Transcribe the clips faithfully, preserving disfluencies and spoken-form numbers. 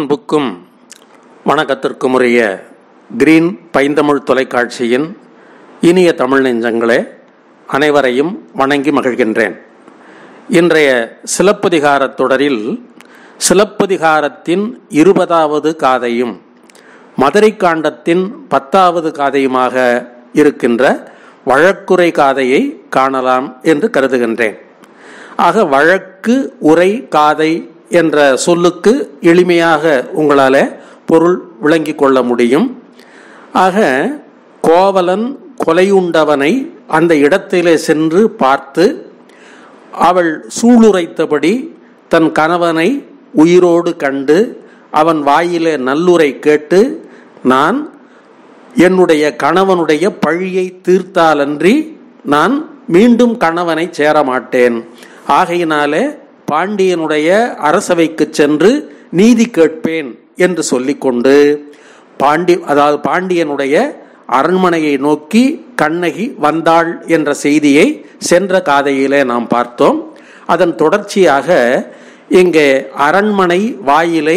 பேரன்புக்கும் வணக்கத்திற்கும் உரிய கிரீன் பைந்தமிழ் தொலைக்காட்சியின் இனிய தமிழ் நெஞ்சங்களே, அனைவரையும் வணங்கி மகிழ்கின்றேன். இன்றைய சிலப்பதிகாரத் தொடரில் சிலப்பதிகாரத்தின் இருபதாவது காதையும் மதுரை காண்டத்தின் பத்தாவது காதையுமாக இருக்கின்ற வழக்குரை காதையை காணலாம் என்று கருதுகின்றேன். ஆக வழக்கு உரை காதை என்ற சொல்லுக்கு எளிமையாக உங்களால் பொருள் விளங்கிக் கொள்ள முடியும். ஆக கோவலன் கொலையுண்டவனை அந்த இடத்திலே சென்று பார்த்து அவள் சூளுரைத்தபடி தன் கணவனை உயிரோடு கண்டு அவன் வாயிலே நல்லுரை கேட்டு, நான் என்னுடைய கணவனுடைய பழியை தீர்த்தாலன்றி நான் மீண்டும் கணவனை சேரமாட்டேன், ஆகையினாலே பாண்டியனுடைய அரசவைக்கு சென்று நீதி கேட்பேன் என்று சொல்லிக்கொண்டு பாண்டி அதாவது பாண்டியனுடைய அரண்மனையை நோக்கி கண்ணகி வந்தாள் என்ற செய்தியை சென்ற காதையிலே நாம் பார்த்தோம். அதன் தொடர்ச்சியாக இங்கே அரண்மனை வாயிலை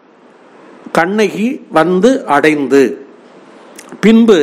கண்ணகி வந்து அடைந்து பின்பு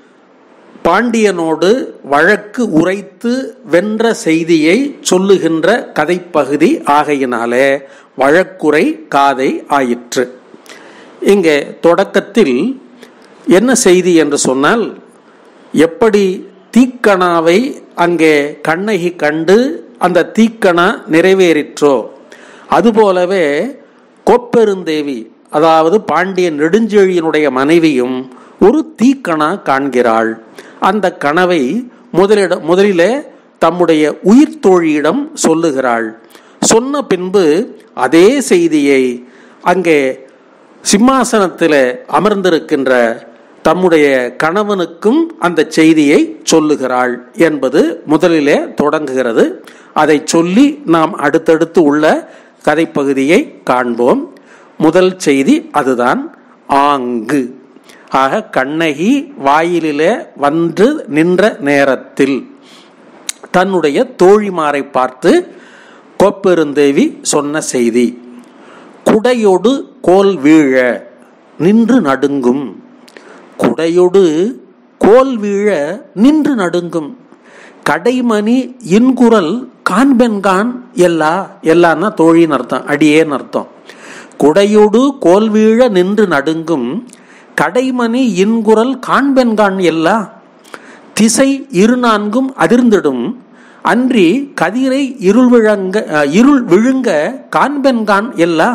பாண்டியனோடு வழக்கு உரைத்து வென்ற செய்தியை சொல்லுகின்ற கதைப்பகுதி ஆகையினாலே வழக்குரை காதை ஆயிற்று. இங்கே தொடக்கத்தில் என்ன செய்தி என்று சொன்னால், எப்படி தீக்கணாவை அங்கே கண்ணகி கண்டு அந்த தீக்கணா நிறைவேறிற்றோ அதுபோலவே கோப்பெருந்தேவி அதாவது பாண்டிய நெடுஞ்செழியனுடைய மனைவியும் ஒரு தீக்கணா காண்கிறாள். அந்த கனவை முதலிட முதலிலே தம்முடைய உயிர் தோழியிடம் சொல்லுகிறாள். சொன்ன பின்பு அதே செய்தியை அங்கே சிம்மாசனத்தில் அமர்ந்திருக்கின்ற தம்முடைய கணவனுக்கும் அந்த செய்தியை சொல்லுகிறாள் என்பது முதலிலே தொடங்குகிறது. அதை சொல்லி நாம் அடுத்தடுத்து உள்ள கதைப்பகுதியை காண்போம். முதல் செய்தி அதுதான், ஆங்கு. ஆக கண்ணகி வாயிலே வந்து நின்ற நேரத்தில் தன்னுடைய தோழிமாரை பார்த்து கோப்பெருந்தேவி சொன்ன செய்தி, குடையொடு கோல் வீழ நின்று நடுங்கும். குடையொடு கோல் வீழ நின்று நடுங்கும். கடைமணி இன்குரல் காண்பென்கான் எல்லா எல்லான்னா தோழின்னு அர்த்தம், அடியேன்னு அர்த்தம். குடையொடு கோல் வீழ நின்று நடுங்கும், கடைமணி இன்குரல் காண்பென்கான் எல்லா. திசை இரு நான்கும் அதிர்ந்திடும், அன்றி கதிரை இருள் விழங்க இருள் விழுங்க காண்பென்கான் எல்லா.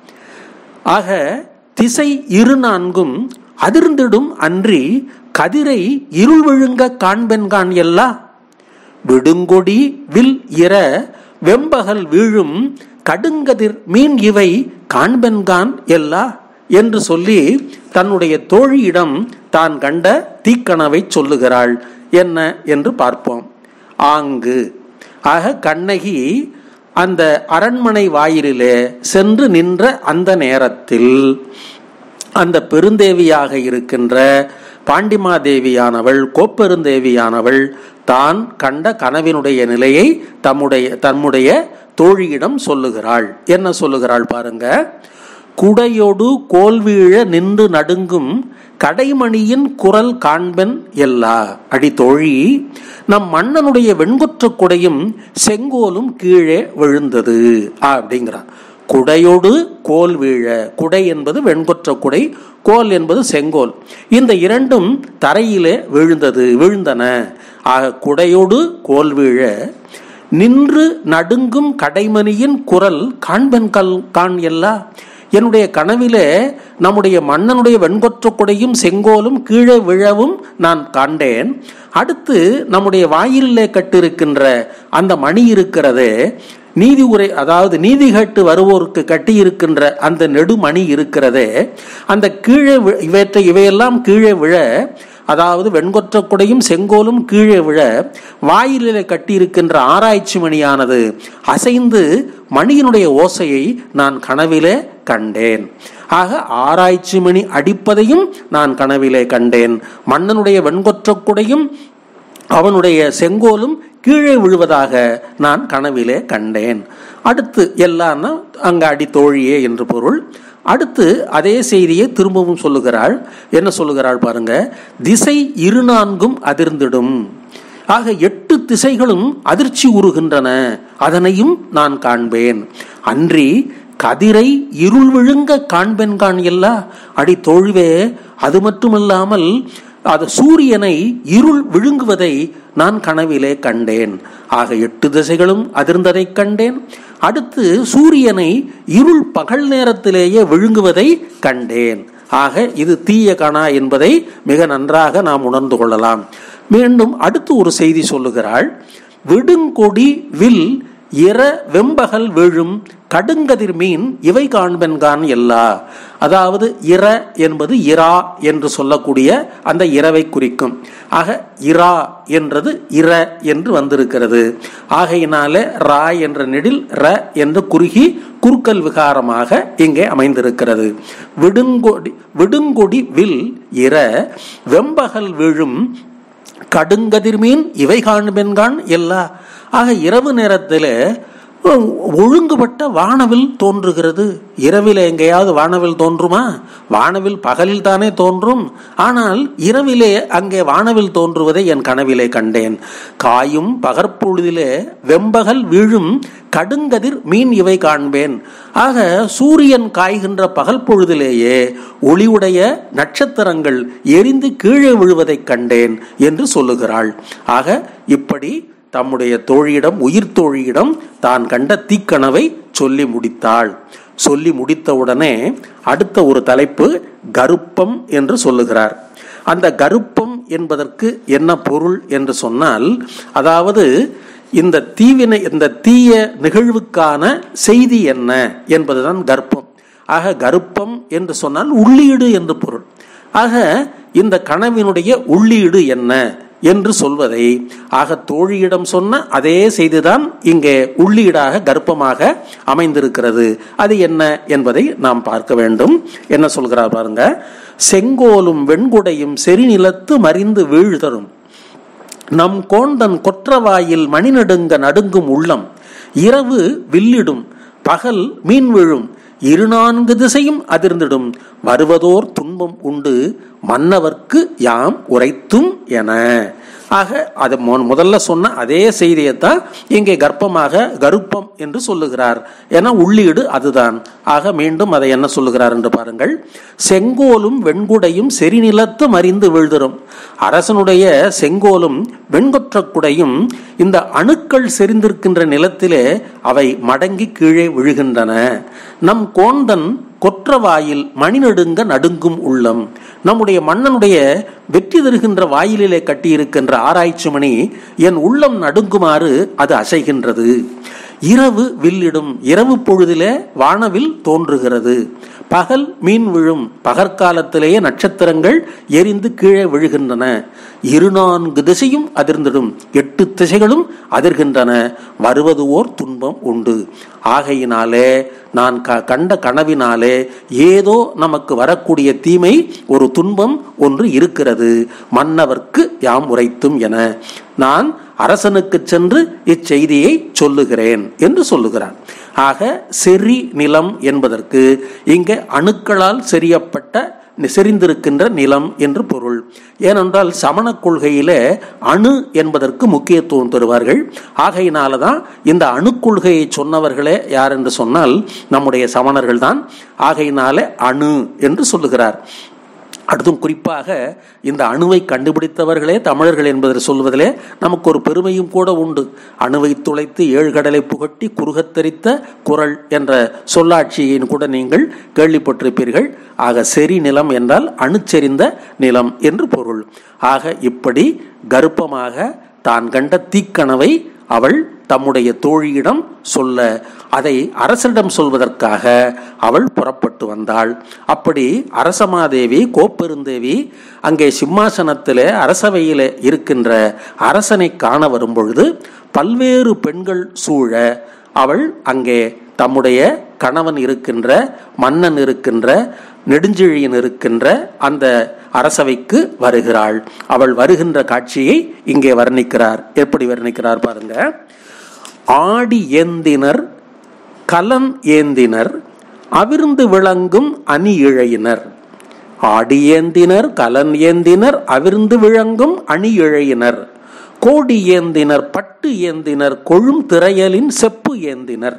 ஆக திசை இரு நான்கும் அதிர்ந்திடும், அன்றி கதிரை இருள் விழுங்க காண்பென்கான் எல்லா. விடுங்கொடி வில் இர வெம்பகல் வீழும், கடுங்கதிர் மீன் இவை காண்பென்கான் எல்லா என்று சொல்லி தன்னுடைய தோழியிடம் தான் கண்ட தீக்கணவை சொல்லுகிறாள். என்ன என்று பார்ப்போம். ஆங்கு. ஆக கண்ணகி அந்த அரண்மனை வாயிலே சென்று நின்ற அந்த நேரத்தில் அந்த பெருந்தேவியாக இருக்கின்ற பாண்டிமாதேவியானவள் கோப்பெருந்தேவியானவள் தான் கண்ட கனவினுடைய நிலையை தம்முடைய தம்முடைய தோழியிடம் சொல்லுகிறாள். என்ன சொல்லுகிறாள் பாருங்க. குடையொடு கோல்வீழ நின்று நடுங்கும், கடைமணியின் குரல் காண்பென் எல்லா. அடி தோழி, நம் மன்னனுடைய வெண்கொற்ற குடையும் செங்கோலும் கீழே விழுந்தது அப்படிங்கிறார். குடையொடு கோல் வீழ, குடை என்பது வெண்கொற்ற குடை, கோல் என்பது செங்கோல். இந்த இரண்டும் தரையிலே விழுந்தது விழுந்தன. ஆக குடையொடு கோல் வீழ நின்று நடுங்கும் கடைமணியின் குரல் காண்பென் கல் கான் எல்லா. என்னுடைய கனவிலே நம்முடைய மன்னனுடைய வெண்கொற்ற குடையும் செங்கோலும் கீழே விழவும் நான் காண்டேன். அடுத்து நம்முடைய வாயிலே கட்டிருக்கின்ற அந்த மணி இருக்கிறதே, நீதி உரை அதாவது நீதி கேட்டு வருவோருக்கு கட்டி இருக்கின்ற அந்த நெடுமணி இருக்கிறதே, அந்த கீழே இவற்றை இவையெல்லாம் கீழே விழ, அதாவது வெண்கொற்ற குடையும் செங்கோலும் கீழே விழ வாயிலே கட்டியிருக்கின்ற ஆராய்ச்சி மணியானது அசைந்து மணியினுடைய ஓசையை நான் கனவிலே கண்டேன். ஆக ஆராய்ச்சி மணி அடிப்பதையும் நான் கனவிலே கண்டேன். மன்னனுடைய வெண்கொற்ற குடையும் அவனுடைய செங்கோலும் கீழே விழுவதாக நான் கனவிலே கண்டேன். அடுத்து எல்லான்னா அங்க அடி தோழியே என்று பொருள். அடுத்து அதே செய்தியை திரும்பவும் சொல்லுகிறாள். என்ன சொல்லுகிறாள் பாருங்க, திசை இரு நான்கும் அதிர்ந்திடும். ஆக எட்டு திசைகளும் அதிர்ச்சி உறுகின்றன, அதனையும் நான் காண்பேன். அன்றி கதிரை இருள் விழுங்க காண்பேன் காண் எல்லா. அடி தோழ்வே, அது மட்டுமல்லாமல் அது சூரியனை இருள் விழுங்குவதை நான் கனவிலே கண்டேன். ஆக எட்டு திசைகளும் அதிர்ந்ததை கண்டேன். அடுத்து சூரியனை இருள் பகல் நேரத்திலேயே விழுங்குவதை கண்டேன். ஆக இது தீய கணா என்பதை மிக நன்றாக நாம் உணர்ந்து கொள்ளலாம். மீண்டும் அடுத்து ஒரு செய்தி சொல்லுகிறாள். விடுங்கொடி வில் இர வெம்பகல் விழும் கடுங்கதிர் மீன் இவை காண்பென்கான் எல்லா. அதாவது இர என்பது இரா என்று சொல்லக்கூடிய அந்த இரவை குறிக்கும். ஆக இரா என்றது இர என்று வந்திருக்கிறது. ஆகையினாலே ரா என்ற நெடில் ர என்று குறுகி குறுக்கல் விகாரமாக இங்கே அமைந்திருக்கிறது. விடுங்கொடி விடுங்கொடி வில் இர வெம்பகல் விழும் கடுங்கதிர் மீன் இவை காண்பென்கான் எல்லா. ஆக இரவு நேரத்தில் ஒழுங்குபட்ட வானவில் தோன்றுகிறது. இரவில் எங்கேயாவது வானவில் தோன்றுமா? வானவில் பகலில் தானே தோன்றும். ஆனால் இரவிலே அங்கே வானவில் தோன்றுவதை என் கனவிலே கண்டேன். காயும் பகற்பொழுதிலே வெம்பகல் வீழும் கடுங்கதிர் மீன் இவை காண்பேன். ஆக சூரியன் காய்கின்ற பகல் பொழுதிலேயே ஒளியுடைய நட்சத்திரங்கள் எரிந்து கீழே விழுவதை கண்டேன் என்று சொல்லுகிறாள். ஆக இப்படி தம்முடைய தோழியிடம், உயிர் தோழியிடம் தான் கண்ட தீக்கனவை சொல்லி முடித்தாள். சொல்லி முடித்தவுடனே அடுத்த ஒரு தலைப்பு கருப்பம் என்று சொல்லுகிறார். அந்த கருப்பம் என்பதற்கு என்ன பொருள் என்று சொன்னால், அதாவது இந்த தீவினை இந்த தீய நிகழ்வுக்கான செய்தி என்ன என்பதுதான் கர்ப்பம். ஆக கருப்பம் என்று சொன்னால் உள்ளீடு என்று பொருள். ஆக இந்த கனவினுடைய உள்ளீடு என்ன என்று சொல்வதை, ஆக தோழியிடம் சொன்ன அதே செய்திதான் இங்கே உள்ளீடாக கர்ப்பமாக அமைந்திருக்கிறது. அது என்ன என்பதை நாம் பார்க்க வேண்டும். என்ன சொல்கிறார் பாருங்க. செங்கோலும் வெண்குடையும் செறிநிலத்து மறிந்து வீழ்தரும் நம் கோந்தன் கொற்றவாயில் மணி நடுங்க நடுங்கும் உள்ளம் இரவு வில்லிடும் பகல் மீன் விழும் இரு நான்கு திசையும் அதிர்ந்திடும் வருவதோர் துன்பம் உண்டு மன்னவர்க்கு யாம் உரைத்தும் என. ஆக அது முதல்ல சொன்ன அதே செய்தியைத்தான் இங்கே கர்ப்பமாக கருப்பம் என்று சொல்லுகிறார். ஏன்னா உள்ளீடு அதுதான். ஆக மீண்டும் அதை என்ன சொல்லுகிறார் என்று பாருங்கள். செங்கோலும் வெண்குடையும் செறிநிலத்து மறிந்து வீழ்தரும். அரசனுடைய செங்கோலும் வெண்கொற்ற குடையும் இந்த அணுக்கள் செறிந்திருக்கின்ற நிலத்திலே அவை மடங்கி கீழே விழுகின்றன. நம் கோந்தன் கொற்றவாயில் மணி நடுங்க நடுங்கும் உள்ளம். நம்முடைய மன்னனுடைய வெற்றி தருகின்ற வாயிலே கட்டியிருக்கின்ற ஆராய்ச்சி மணி என் உள்ளம் நடுங்குமாறு அது அசைகின்றது. இரவு வில்லிடும், இரவு பொழுதிலே வானவில் தோன்றுகிறது. பகல் மீன் விழும், பகற்காலத்திலேயே நட்சத்திரங்கள் எரிந்து கீழே விழுகின்றன. இரு நான்கு திசையும் அதிர்ந்திடும், எட்டு திசைகளும் அதிர்கின்றன. வருவது ஓர் துன்பம் உண்டு. ஆகையினாலே நான் கண்ட கனவினாலே ஏதோ நமக்கு வரக்கூடிய தீமை, ஒரு துன்பம் ஒன்று இருக்கிறது. மன்னவர்க்கு யாம் உரைத்தும் என நான் அரசனுக்கு சென்று இச்செய்தியை சொல்லுகிறேன் என்று சொல்லுகிறான். ஆக செறி நிலம் என்பதற்கு இங்கே அணுக்களால் செறியப்பட்ட செறிந்திருக்கின்ற நிலம் என்று பொருள். ஏனென்றால் சமண கொள்கையிலே அணு என்பதற்கு முக்கியத்துவம் தருவார்கள். ஆகையினால்தான் இந்த அணு கொள்கையை சொன்னவர்களே யார் என்று சொன்னால் நம்முடைய சமணர்கள் தான். ஆகையினாலே அணு என்று சொல்லுகிறார். அடுத்தும் குறிப்பாக இந்த அணுவை கண்டுபிடித்தவர்களே தமிழர்கள் என்பதை சொல்வதிலே நமக்கு ஒரு பெருமையும் கூட உண்டு. அணுவை துளைத்து ஏழு கடலை புகட்டி குறுகத்தரித்த குரல் என்ற சொல்லாட்சியின் கூட நீங்கள் கேள்விப்பட்டிருப்பீர்கள். ஆக செறி நிலம் என்றால் அணுச்செறிந்த நிலம் என்று பொருள். ஆக இப்படி கர்ப்பமாக தான் கண்ட தீக்கனவை அவள் தம்முடைய தோழியிடம் சொல்ல, அதை அரசனிடம் சொல்வதற்காக அவள் புறப்பட்டு வந்தாள். அப்படி அரசமாதேவி கோப்பெருந்தேவி அங்கே சிம்மாசனத்திலே அரசவையிலே இருக்கின்ற அரசனை காண வரும்பொழுது பல்வேறு பெண்கள் சூழ அவள் அங்கே தம்முடைய கணவன் இருக்கின்ற, மன்னன் இருக்கின்ற, நெடுஞ்செழியன் இருக்கின்ற அந்த அரசவைக்கு வருகிறாள். அவள் வருகின்ற காட்சியை இங்கே வர்ணிக்கிறார். எப்படி வர்ணிக்கிறார் பாருங்க. ஆடி ஏந்தினர் கலன் ஏந்தினர் அவிர்ந்து விளங்கும் அணி இழையினர். ஆடி ஏந்தினர் கலன் ஏந்தினர் அவிர்ந்து விளங்கும் அணி இழையினர். கோடி ஏந்தினர் பட்டு ஏந்தினர் கொழும் திரையலின் செப்பு ஏந்தினர்.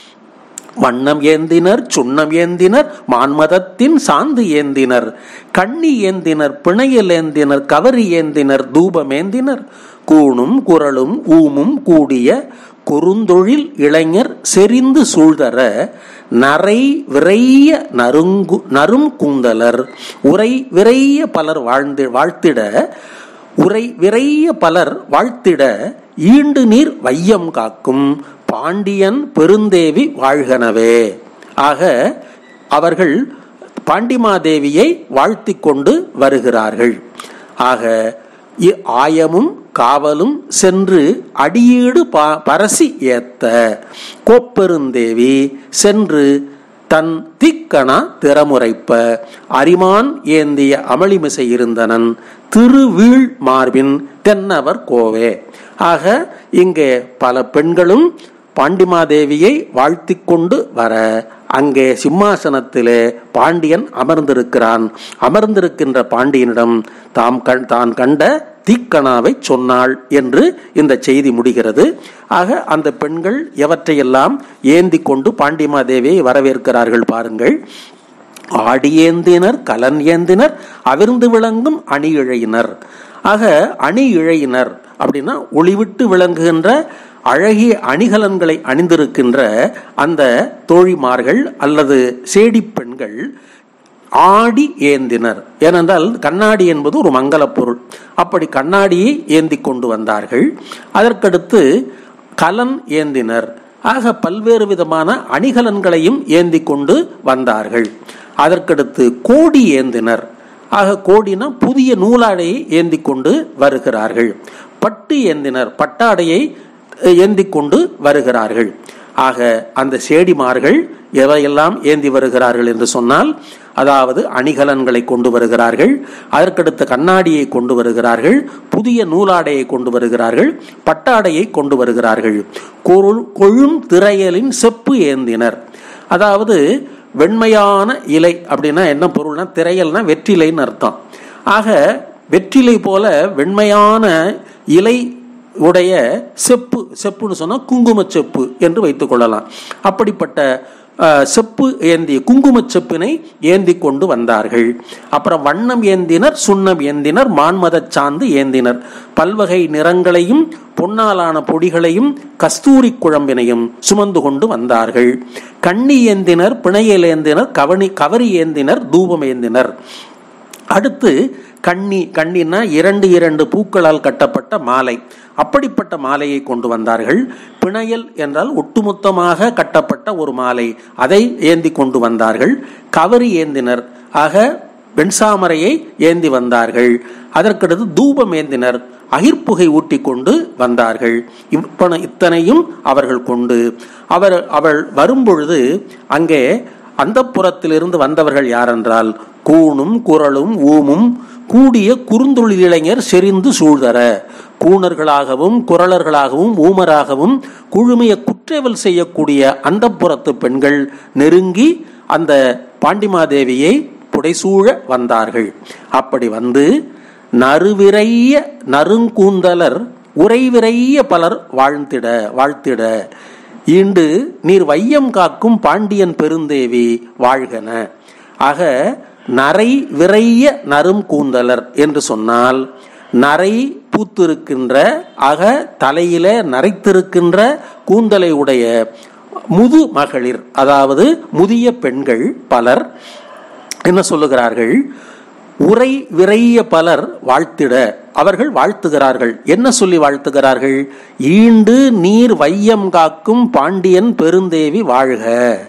வண்ணம் ஏந்தினர் சுண்ணம் ஏந்தினர் மான்மதத்தின் சாந்து ஏந்தினர். கண்ணி ஏந்தினர் பிணையல் ஏந்தினர் கவரி ஏந்தினர் தூபம் ஏந்தினர். கூணும் குரலும் ஊமும் கூடிய குறுந்தொழில் இளைஞர் செறிந்து சூழ்தர நரை விரைய நறுங்கு நறும் கூந்தலர். உரை விரைய பலர் வாழ்ந்து வாழ்த்திட உரை விரைய பலர் வாழ்த்திட ஈண்டு நீர் வையம் காக்கும் பாண்டியன் பெருந்தேவி வாழ்கனவே. ஆக அவர்கள் பாண்டிமாதேவியை வாழ்த்தி கொண்டு வருகிறார்கள். ஆக ஆயமும் காவலும் சென்று அடியீடு பரசி ஏத்த கோப்பெருந்தேவி சென்று தன் திக்கணா திறமுறைப்ப அரிமான் ஏந்திய அமளிமிசை இருந்தனன் திருவீழ் மார்பின் தென்னவர் கோவே. ஆக இங்கே பல பெண்களும் பாண்டிமாதேவியை வாழ்த்தி கொண்டு வர அங்கே சிம்மாசனத்திலே பாண்டியன் அமர்ந்திருக்கிறான். அமர்ந்திருக்கின்ற பாண்டியனிடம் தாம் கண் தான் கண்ட தீக்கணாவை சொன்னாள் என்று இந்த செய்தி முடிகிறது. ஆக அந்த பெண்கள் எவற்றையெல்லாம் ஏந்தி கொண்டு பாண்டிமாதேவியை வரவேற்கிறார்கள் பாருங்கள். ஆடி ஏந்தினர் கலன் ஏந்தினர் அவிர்ந்து விளங்கும் அணி இழையினர். ஆக அணி இழையினர் அப்படின்னா ஒளிவிட்டு விளங்குகின்ற அழகிய அணிகலன்களை அணிந்திருக்கின்ற அந்த தோழிமார்கள் அல்லது சேடி பெண்கள் ஆடி ஏந்தினர். ஏனென்றால் கண்ணாடி என்பது ஒரு மங்கள பொருள். அப்படி கண்ணாடியை ஏந்தி கொண்டு வந்தார்கள். அதற்கடுத்து கலன் ஏந்தினர். ஆக பல்வேறு விதமான அணிகலன்களையும் ஏந்தி கொண்டு வந்தார்கள். அதற்கடுத்து கோடி ஏந்தினர். ஆக கோடினா புதிய நூலாடையை ஏந்தி கொண்டு வருகிறார்கள். பட்டு ஏந்தினர். பட்டாடையை ஏந்தி கொண்டு வருகிறார்கள். ஆக அந்த சேடிமார்கள் எவையெல்லாம் ஏந்தி வருகிறார்கள் என்று சொன்னால், அதாவது அணிகலன்களை கொண்டு வருகிறார்கள், அதற்கடுத்த கண்ணாடியை கொண்டு வருகிறார்கள், புதிய நூலாடையை கொண்டு வருகிறார்கள், பட்டாடையை கொண்டு வருகிறார்கள். கொழும் திரையலின் செப்பு ஏந்தினர். அதாவது வெண்மையான இலை அப்படின்னா என்ன பொருள்னா, திரையல்னா வெற்றிலைன்னு அர்த்தம். ஆக வெற்றிலை போல வெண்மையான இலை உடைய செப்பு, செப்புன்னு சொன்னா குங்கும செப்பு என்று வைத்துக் கொள்ளலாம். அப்படிப்பட்ட செப்பு ஏந்தி குங்கும செப்பினை ஏந்தி கொண்டு வந்தார்கள். அப்புறம் வண்ணம் ஏந்தினர் சுண்ணம் ஏந்தினர் மான்மத சாந்து ஏந்தினர். பல்வகை நிறங்களையும் பொன்னாலான பொடிகளையும் கஸ்தூரி குழம்பினையும் சுமந்து கொண்டு வந்தார்கள். கண்ணி ஏந்தினர் பிணையல் ஏந்தினர் கவனி கவரி ஏந்தினர் தூபம் ஏந்தினர். அடுத்து கண்ணி, கண்ணினா இரண்டு இரண்டு பூக்களால் கட்டப்பட்ட மாலை, அப்படிப்பட்ட மாலையை கொண்டு வந்தார்கள். பிணையல் என்றால் ஒட்டுமொத்தமாக கட்டப்பட்ட ஒரு மாலை, அதை ஏந்தி கொண்டு வந்தார்கள். கவரி ஏந்தினர். ஆக வெண்சாமரையை ஏந்தி வந்தார்கள். அதற்கடுத்து தூபம் ஏந்தினர். அகிர்புகை ஊட்டி கொண்டு வந்தார்கள். இப்பன இத்தனையும் அவர்கள் கொண்டு அவர் அவள் வரும்பொழுது அங்கே அந்த புறத்திலிருந்து வந்தவர்கள் யாரென்றால் கூணும் குரலும் ஊமும் கூடிய குறுந்தொழில் இளைஞர் செறிந்து சூழ்தர. கூணர்களாகவும் குரலர்களாகவும் ஊமராகவும் குழுமைய குற்றேவல் செய்யக்கூடிய அந்த புறத்து பெண்கள் நெருங்கி அந்த பாண்டிமாதேவியை புடைசூழ வந்தார்கள். அப்படி வந்து நறுவிரைய நறுங்கூந்தலர் உரைவிரைய பலர் வாழ்த்திட வாழ்த்திட ஈண்டு நீர் வையம் காக்கும் பாண்டியன் பெருந்தேவி வாழ்கன. ஆக நரை விரைய நறும் கூந்தலர் என்று சொன்னால் நரை பூத்திருக்கின்ற, ஆக தலையில நரைத்திருக்கின்ற கூந்தலை உடைய முது மகளிர், அதாவது முதிய பெண்கள் பலர் என்ன சொல்லுகிறார்கள், உரை விரைய பலர் வாழ்த்திட அவர்கள் வாழ்த்துகிறார்கள். என்ன சொல்லி வாழ்த்துகிறார்கள்? ஈண்டு நீர் வையம் காக்கும் பாண்டியன் பெருந்தேவி வாழ்க.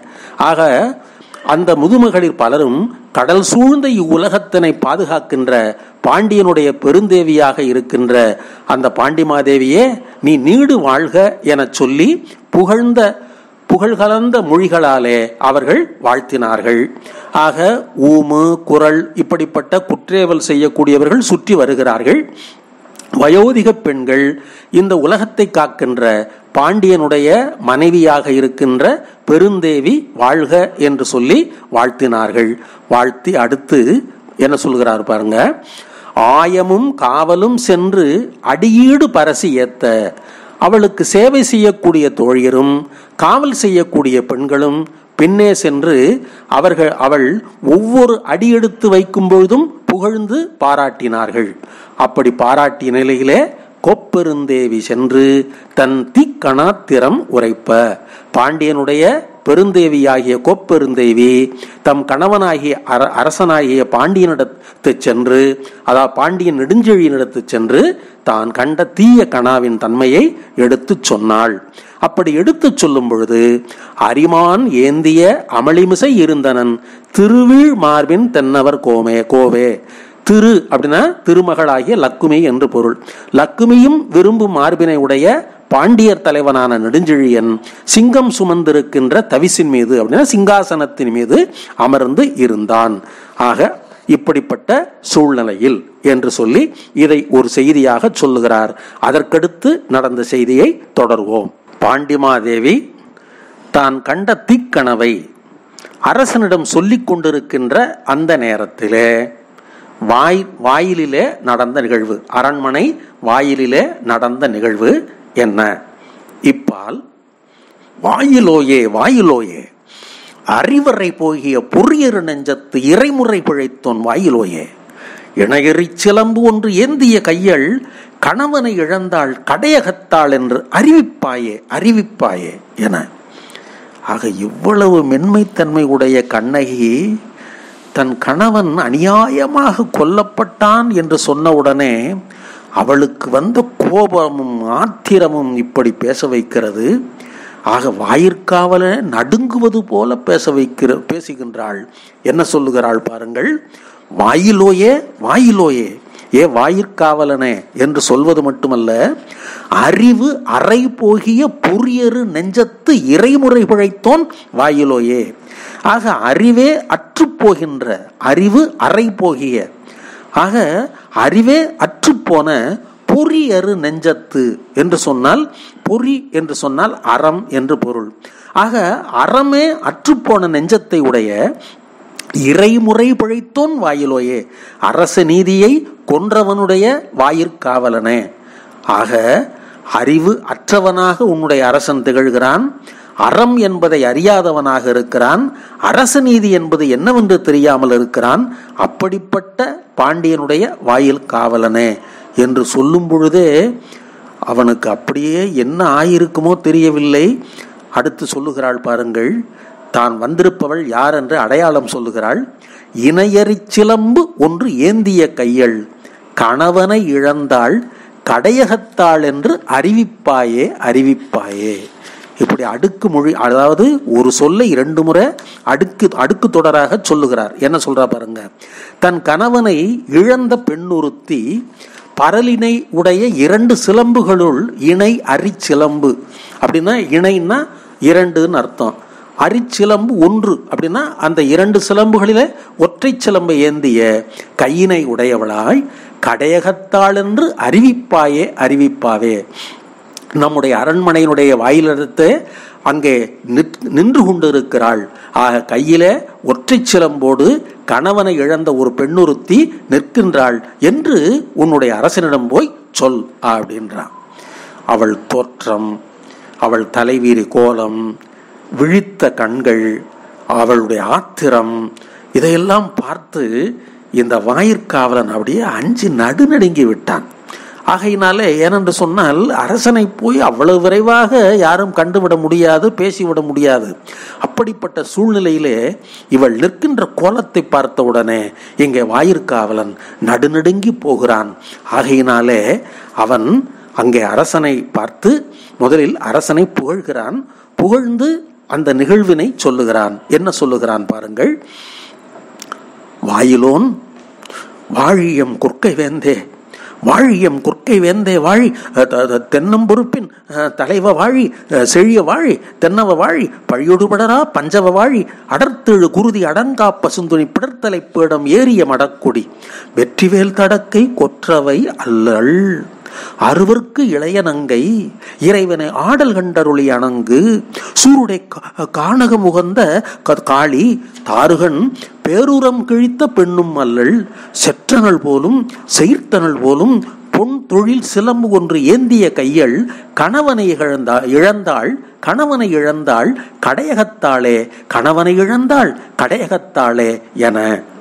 ஆக அந்த முதுமகளிர் பலரும் கடல் சூழ்ந்த இவ்வுலகத்தினை பாதுகாக்கின்ற பாண்டியனுடைய பெருந்தேவியாக இருக்கின்ற அந்த பாண்டிமாதேவியே நீ நீடு வாழ்க என சொல்லி புகழ்ந்த புகழ்கலந்த மொழிகளாலே அவர்கள் வாழ்த்தினார்கள். ஆக ஊமு குரல் இப்படிப்பட்ட குற்றேவல் செய்யக்கூடியவர்கள் சுற்றி வருகிறார்கள். வயோதிக பெண்கள் இந்த உலகத்தை காக்கின்ற பாண்டியனுடைய மனைவியாக இருக்கின்ற பெருந்தேவி வாழ்க என்று சொல்லி வாழ்த்தினார்கள். வாழ்த்தி அடுத்து என்ன சொல்கிறார் பாருங்க, ஆயமும் காவலும் சென்று அடியீடு பரசி ஏத்த, அவளுக்கு சேவை செய்யக்கூடிய தோழியரும் காவல் செய்யக்கூடிய பெண்களும் பின்னே சென்று அவர்கள் அவள் ஒவ்வொரு அடியெடுத்து வைக்கும் பொழுதும் புகழ்ந்து பாராட்டினார்கள். அப்படி பாராட்டிய நிலையிலே கொப்பெருந்தேவி சென்று தன் திக்கணாத்திரம் உரைப்ப, பாண்டியனுடைய பெருந்தேவியாகிய கொப்பெருந்தேவி தம் கணவனாகிய அரசனாகிய பாண்டியனிடத்து சென்று, அதாவது பாண்டியன் நெடுஞ்செழியனிடத்து சென்று தான் கண்ட தீய கனாவின் தன்மையை எடுத்து சொன்னாள். அப்படி எடுத்து சொல்லும் பொழுது, அரிமான் ஏந்திய அமளிமிசை இருந்தனன் திருவீழ் மார்பின் தென்னவர் கோமே கோவே. திரு அப்படின்னா திருமகளாகிய லக்குமி என்று பொருள். லக்குமியும் விரும்பும் மார்பினை உடைய பாண்டியர் தலைவனான நெடுஞ்செழியன் சிங்கம் சுமந்திருக்கின்ற தவிசின் மீது அப்படின்னா சிங்காசனத்தின் மீது அமர்ந்து இருந்தான். ஆக இப்படிப்பட்ட சூழ்நிலையில் என்று சொல்லி இதை ஒரு செய்தியாக சொல்லுகிறார். அதற்கடுத்து நடந்த செய்தியை தொடர்வோம். பாண்டிமாதேவி தான் கண்ட தீக்கணவை அரசனிடம் சொல்லிக் கொண்டிருக்கின்ற அந்த நேரத்திலே வாய் வாயிலிலே நடந்த நிகழ்வு, அரண்மனை வாயிலிலே நடந்த நிகழ்வு என்ன? இப்பால் வாயிலோயே வாயிலோயே அறிவரை போகிய பொறியரு நெஞ்சத்து இறைமுறை பிழைத்தோன் வாயிலோயே, இணையறி சிலம்பு ஒன்று ஏந்திய கையள் கணவனை இழந்தாள் கடையகத்தாள் என்று அறிவிப்பாயே அறிவிப்பாயே என. ஆக இவ்வளவு மென்மைத்தன்மை உடைய கண்ணகி தன் கணவன் அநியாயமாக கொல்லப்பட்டான் என்று சொன்னவுடனே அவளுக்கு வந்த கோபமும் ஆத்திரமும் இப்படி பேச வைக்கிறது. ஆக வாயிற்காவல நடுங்குவது போல பேச வைக்கிற பேசுகின்றாள். என்ன சொல்லுகிறாள் பாருங்கள், வாயிலோயே வாயிலோயே, ஏ வாயிற்காவலனே என்று சொல்வது மட்டுமல்ல, அறிவு அறை போகிய பொறியரு நெஞ்சத்து இறைமுறை பிழைத்தோன் வாயிலோயே. ஆக அறிவே அற்று போகின்ற, அறிவு அறை போகிய, ஆக அறிவே அற்றுப்போன பொறியரு நெஞ்சத்து என்று சொன்னால், பொறி என்று சொன்னால் அறம் என்று பொருள். ஆக அறமே அற்றுப்போன நெஞ்சத்தை உடைய இறைமுறை பிழைத்தோன் வாயிலோயே, அரச நீதியை கொன்றவனுடைய வாயிற்காவலனே. ஆக அறிவு அற்றவனாக உன்னுடைய அரசன் திகழ்கிறான், அறம் என்பதை அறியாதவனாக இருக்கிறான், அரச நீதி என்பது என்னவென்று தெரியாமல் இருக்கிறான். அப்படிப்பட்ட பாண்டியனுடைய வாயில் காவலனே என்று சொல்லும் பொழுதே அவனுக்கு அப்படியே என்ன ஆயிருக்குமோ தெரியவில்லை. அடுத்து சொல்லுகிறாள் பாருங்கள், தான் வந்திருப்பவள் யார் என்று அடையாளம் சொல்லுகிறாள். இணையறி சிலம்பு ஒன்று ஏந்திய கையள் கணவனை இழந்தாள் கடையகத்தாள் என்று அறிவிப்பாயே அறிவிப்பாயே. இப்படி அடுக்கு மொழி, அதாவது ஒரு சொல்லை இரண்டு முறை அடுக்கு அடுக்கு தொடராக சொல்லுகிறார். என்ன சொல்றா பாருங்க, தன் கணவனை இழந்த பெண்ணுறுத்தி பரலினை உடைய இரண்டு சிலம்புகளுள் இணை அரிச்சிலம்பு அப்படின்னா, இணைன்னா இரண்டுன்னு அர்த்தம், அரிச்சிலம்பு ஒன்று அப்படின்னா அந்த இரண்டு சிலம்புகளில ஒற்றை சிலம்பை ஏந்திய கையினை உடையவளாய் கடையகத்தாள் என்று அறிவிப்பாயே அறிவிப்பாவே. நம்முடைய அரண்மனையினுடைய வாயிலிடத்து அங்கே நின்று கொண்டிருக்கிறாள். ஆக கையிலே ஒற்றை சிலம்போடு கணவனை இழந்த ஒரு பெண்ணுறுத்தி நிற்கின்றாள் என்று உன்னுடைய அரசனிடம் போய் சொல் அப்படின்றான். அவள் தோற்றம், அவள் தலைவீரி கோலம், விழித்த கண்கள், அவளுடைய ஆத்திரம், இதையெல்லாம் பார்த்து இந்த வாயிற்காவலன் அப்படியே அஞ்சு நடுநடுங்கி விட்டான். ஆகையினாலே ஏனென்று சொன்னால் அரசனை போய் அவ்வளவு விரைவாக யாரும் கண்டுவிட முடியாது, பேசிவிட முடியாது. அப்படிப்பட்ட சூழ்நிலையிலே இவள் நிற்கின்ற கோலத்தை பார்த்தவுடனே இங்கே வாயிற்காவலன் நடுநடுங்கி போகிறான். ஆகையினாலே அவன் அங்கே அரசனை பார்த்து முதலில் அரசனை புகழ்கிறான். புகழ்ந்து அந்த நிகழ்வினை சொல்லுகிறான். என்ன சொல்லுகிறான் பாருங்கள், வாயிலோன் வாழியம் குற்கை வேந்தே, வாழியம் குற்கை வேந்தே வாழி, தென்னம்பொறுப்பின் தலைவ வாழி, செழிய வாழி, தென்னவ வாழி, பழியொடுபடரா பஞ்சவ வாழி, அடர்த்தெழு குருதி அடங்கா பசுந்துணி பிடர்த்தலை பீடம் ஏறிய மடக்குடி, வெற்றிவேல் தடக்கை கொற்றவை அல்லள். அறுவர்க்கு இளைய நங்கை இறைவனை ஆடல் கண்டருளி அணங்கு சூருடை காணக முகந்த காளி தாருகன் பேருரம் கிழித்த பெண்ணும் அல்லள் செற்றனள் போலும் செயிர்த்தனள் போலும் பொன் தொழில் சிலம்பு ஒன்று ஏந்திய கையள் கணவனை இழந்தா இழந்தாள் கணவனை இழந்தாள் கடையகத்தாளே கணவனை இழந்தாள் கடையகத்தாளே என.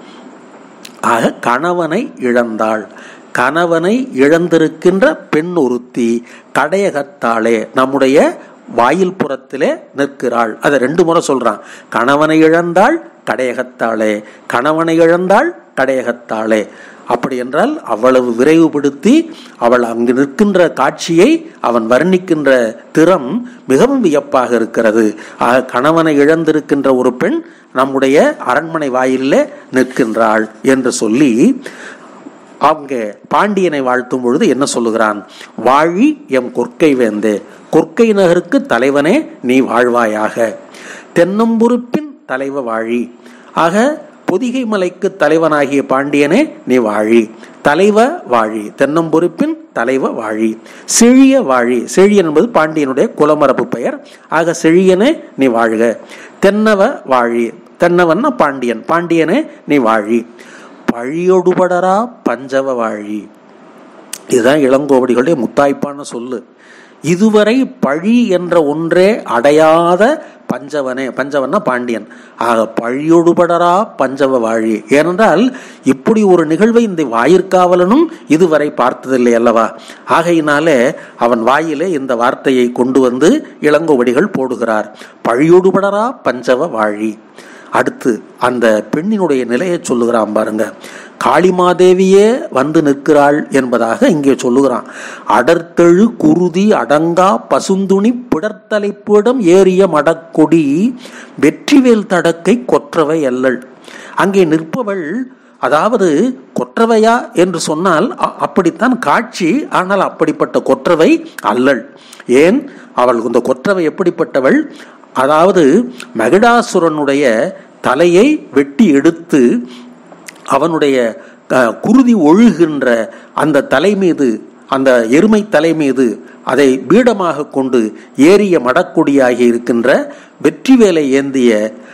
ஆக கணவனை இழந்தாள், கணவனை இழந்திருக்கின்ற பெண் ஒருத்தி கடையகத்தாளே நம்முடைய வாயில் புறத்திலே நிற்கிறாள். அதை ரெண்டு முறை சொல்றான். கணவனை இழந்தாள் கடையகத்தாளே, கணவனை இழந்தாள் கடையகத்தாளே. அப்படி என்றால் அவ்வளவு விரைவுபடுத்தி அவள் அங்கு நிற்கின்ற காட்சியை அவன் வர்ணிக்கின்ற திறம் மிகவும் வியப்பாக இருக்கிறது. ஆக கணவனை இழந்திருக்கின்ற ஒரு பெண் நம்முடைய அரண்மனை வாயிலே நிற்கின்றாள் என்று சொல்லி அங்கே பாண்டியனை வாழ்த்தும் பொழுது என்ன சொல்லுகிறான்? வாழி எம் கொற்கை வேந்தே, கொற்கை நகருக்கு தலைவனே நீ வாழ்வாயாக. தென்னம்புறுப்பின் தலைவ வாழி. ஆக பொதிகை மலைக்கு தலைவனாகிய பாண்டியனே நீ வாழி, தலைவ வாழி, தென்னம்பொறுப்பின் தலைவ வாழி. செழிய வாழி, செழியன் என்பது பாண்டியனுடைய குலமரபு பெயர். ஆக செழியனே நீ வாழ்க. தென்னவ வாழி, தென்னவன்னா பாண்டியன், பாண்டியனே நீ வாழி. பழியொடுபடரா பஞ்சவ வாழி. இதுதான் இளங்கோவடிகளுடைய முத்தாய்ப்பான சொல்லு. இதுவரை பழி என்ற ஒன்றே அடையாத பஞ்சவனே, பஞ்சவன்னா பாண்டியன். ஆக பழியொடுபடரா பஞ்சவ வாழி. ஏனென்றால் இப்படி ஒரு நிகழ்வை இந்த வாயிற்காவலனும் இதுவரை பார்த்ததில்லை அல்லவா? ஆகையினாலே அவன் வாயிலே இந்த வார்த்தையை கொண்டு வந்து இளங்கோவடிகள் போடுகிறார். பழியொடுபடரா பஞ்சவ வாழி. அடுத்து அந்த பெண்ணினுடைய நிலையை சொல்லுகிறான் பாருங்க. காளிமாதேவியே வந்து நிற்கிறாள் என்பதாக இங்கே சொல்லுகிறான். அடர்த்தெழு குருதி அடங்கா பசுந்துணி பிடர்த்தலைப்பிடம் ஏறிய மடக்கொடி வெற்றிவேல் தடக்கை கொற்றவை அல்லள். அங்கே நிற்பவள் அதாவது கொற்றவையா என்று சொன்னால் அப்படித்தான் காட்சி. ஆனால் அப்படிப்பட்ட கொற்றவை அல்லள். ஏன்? அவள் இந்த கொற்றவை எப்படிப்பட்டவள்? அதாவது மகிடாசுரனுடைய தலையை வெட்டி எடுத்து அவனுடைய குருதி ஒழுகின்ற அந்த தலை மீது, அந்த எருமை தலை மீது அதை பீடமாக கொண்டு ஏறிய மடக்கொடியாகி இருக்கின்ற வெற்றிவேலை ஏந்திய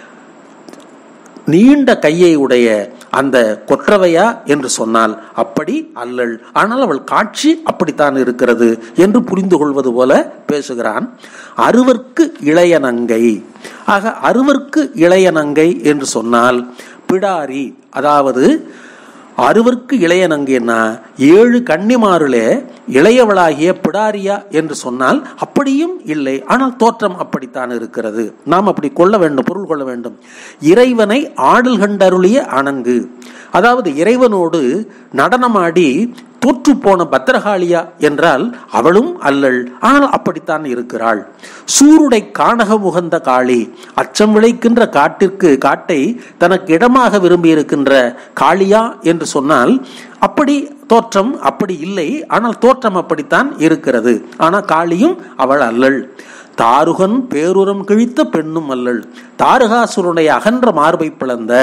நீண்ட கையை உடைய அந்த கொற்றவையா என்று சொன்னால் அப்படி அல்லள். ஆனால் அவள் காட்சி அப்படித்தான் இருக்கிறது என்று புரிந்து கொள்வது போல பேசுகிறான். அறுவர்க்கு இளைய நங்கை. ஆக அறுவர்க்கு இளைய நங்கை என்று சொன்னால் பிடாரி, அதாவது அறுவர்க்கு இளைய நங்கைன்னா ஏழு கன்னிமாருளே இளையவளாகிய பிடாரியா என்று சொன்னால் அப்படியும் இல்லை. ஆனால் தோற்றம் அப்படித்தான் இருக்கிறது. நாம் அப்படி கொள்ள வேண்டும், பொருள் கொள்ள வேண்டும். இறைவனை ஆடல் கண்டருளிய அணங்கு, அதாவது இறைவனோடு நடனமாடி தோற்று போன பத்திரகாளியா என்றால் அவளும் அல்லள். ஆனால் அப்படித்தான் இருக்கிறாள். சூருடை காணக முகந்த காளி, அச்சம் விளைக்கின்ற காட்டிற்கு காட்டை தனக்கு இடமாக விரும்பி இருக்கின்ற காளியா என்று சொன்னால் அப்படி தோற்றம் அப்படி இல்லை. ஆனால் தோற்றம் அப்படித்தான் இருக்கிறது. ஆனால் காளியும் அவள் அல்லள். தாருகன் பேருரம் கிழித்த பெண்ணும் அல்லள். தாரகாசுரனுடைய அகன்ற மார்பை பிளந்த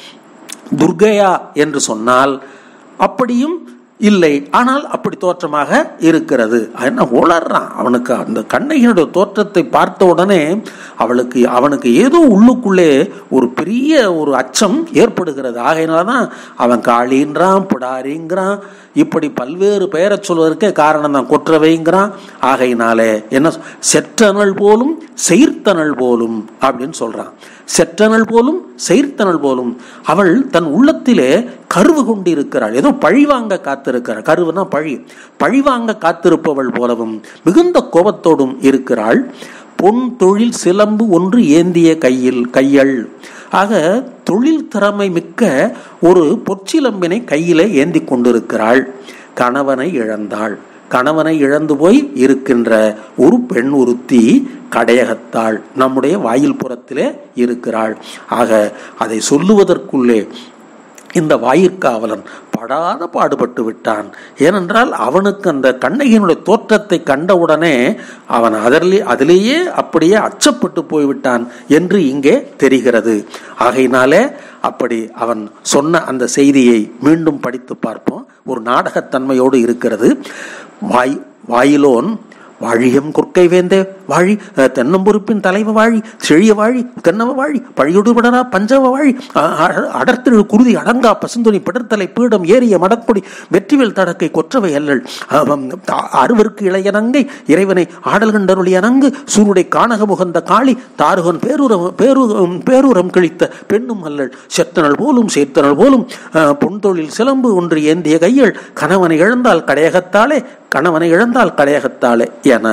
துர்கையா என்று சொன்னால் அப்படியும் இல்லை. ஆனால் அப்படி தோற்றமாக இருக்கிறது. என்ன உளறான் அவனுக்கு? அந்த கண்ணகியினுடைய தோற்றத்தை பார்த்த உடனே அவளுக்கு அவனுக்கு ஏதோ உள்ளுக்குள்ளே ஒரு பெரிய ஒரு அச்சம் ஏற்படுகிறது. ஆகையினால்தான் அவன் காளின்றான், பிடாரிங்கிறான், இப்படி பல்வேறு பெயரை சொல்வதற்கே காரணம் தான். கொற்றவைங்கிறான். ஆகையினாலே என்ன, செற்றனள் போலும் செயிர்த்தனள் போலும் அப்படின்னு சொல்றான். செற்றனள் போலும் செயிர்த்தனள் போலும். அவள் தன் உள்ளத்திலே கருவு கொண்டு இருக்கிறாள். ஏதோ பழிவாங்க காத்திருக்கிறாள். கருவுனா பழி, பழிவாங்க காத்திருப்பவள் போலவும் மிகுந்த கோபத்தோடும் இருக்கிறாள். பொன் தொழில் சிலம்பு ஒன்று ஏந்திய கையில் கையள். ஆக தொழில் திறமை மிக்க ஒரு பொற்சிலம்பினை கையிலே ஏந்தி கொண்டிருக்கிறாள். கணவனை இழந்தாள். கணவனை இழந்து போய் இருக்கின்ற ஒரு பெண் ஒருத்தி கடையகத்தாள் நம்முடைய வாயில் புறத்திலே இருக்கிறாள். ஆக அதை சொல்லுவதற்குள்ளே இந்த வாயிற்காவலன் படாத பாடுபட்டு விட்டான். ஏனென்றால் அவனுக்கு அந்த கண்ணகியினுடைய தோற்றத்தை கண்டவுடனே அவன் அதிலே அதிலேயே அப்படியே அச்சப்பட்டு போய்விட்டான் என்று இங்கே தெரிகிறது. ஆகையினாலே அப்படி அவன் சொன்ன அந்த செய்தியை மீண்டும் படித்து பார்ப்போம். ஒரு நாடகத்தன்மையோடு இருக்கிறது. வாய் வாயிலோன் வாழியம் குறுக்கை வேந்தே வாழி, தென்னம்பொறுப்பின் தலைவ வாழி, செழிய வாழி, தென்னவ வாழி, பழியொடுபடரா பஞ்சவ வாழி, அடர்த்திழு குருதி அடங்கா பசுந்துணி பிடர்த்தலை பீடம் ஏறிய மடக்குடி வெற்றிவேல் தடக்கை கொற்றவை அல்லல், அறுவருக்கு இளையனங்கை இறைவனை ஆடல் கண்டருளிய நங்கு சூருடை காணக முகந்த காளி தாருகன் பேரூரம் பேரூரம் பேரூரம் கிழித்த பெண்ணும் அல்லல், செத்தனள் போலும் சேர்த்தனள் போலும் பொன்தொழில் சிலம்பு ஒன்று ஏந்திய கையள், கணவனை இழந்தால் கடையகத்தாலே கணவனை இழந்தால் கடையகத்தாலே என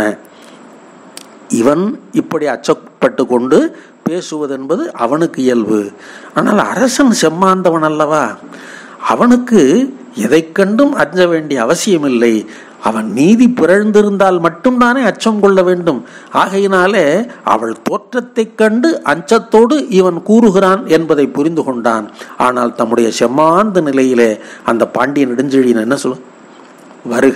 இவன் இப்படி அச்சப்பட்டு கொண்டு பேசுவது என்பது அவனுக்கு இயல்பு. ஆனால் அரசன் செம்மாந்தவன் அல்லவா, அவனுக்கு எதை கண்டும் அஞ்ச வேண்டிய அவசியமில்லை. அவன் நீதி பிறழ்ந்திருந்தால் மட்டும்தானே அச்சம் கொள்ள வேண்டும். ஆகையினாலே அவள் தோற்றத்தை கண்டு அச்சத்தோடு இவன் கூறுகிறான் என்பதை புரிந்து கொண்டான். ஆனால் தம்முடைய செம்மாந்த நிலையிலே அந்த பாண்டிய நெடுஞ்செழியன் என்ன சொல்ல, வருக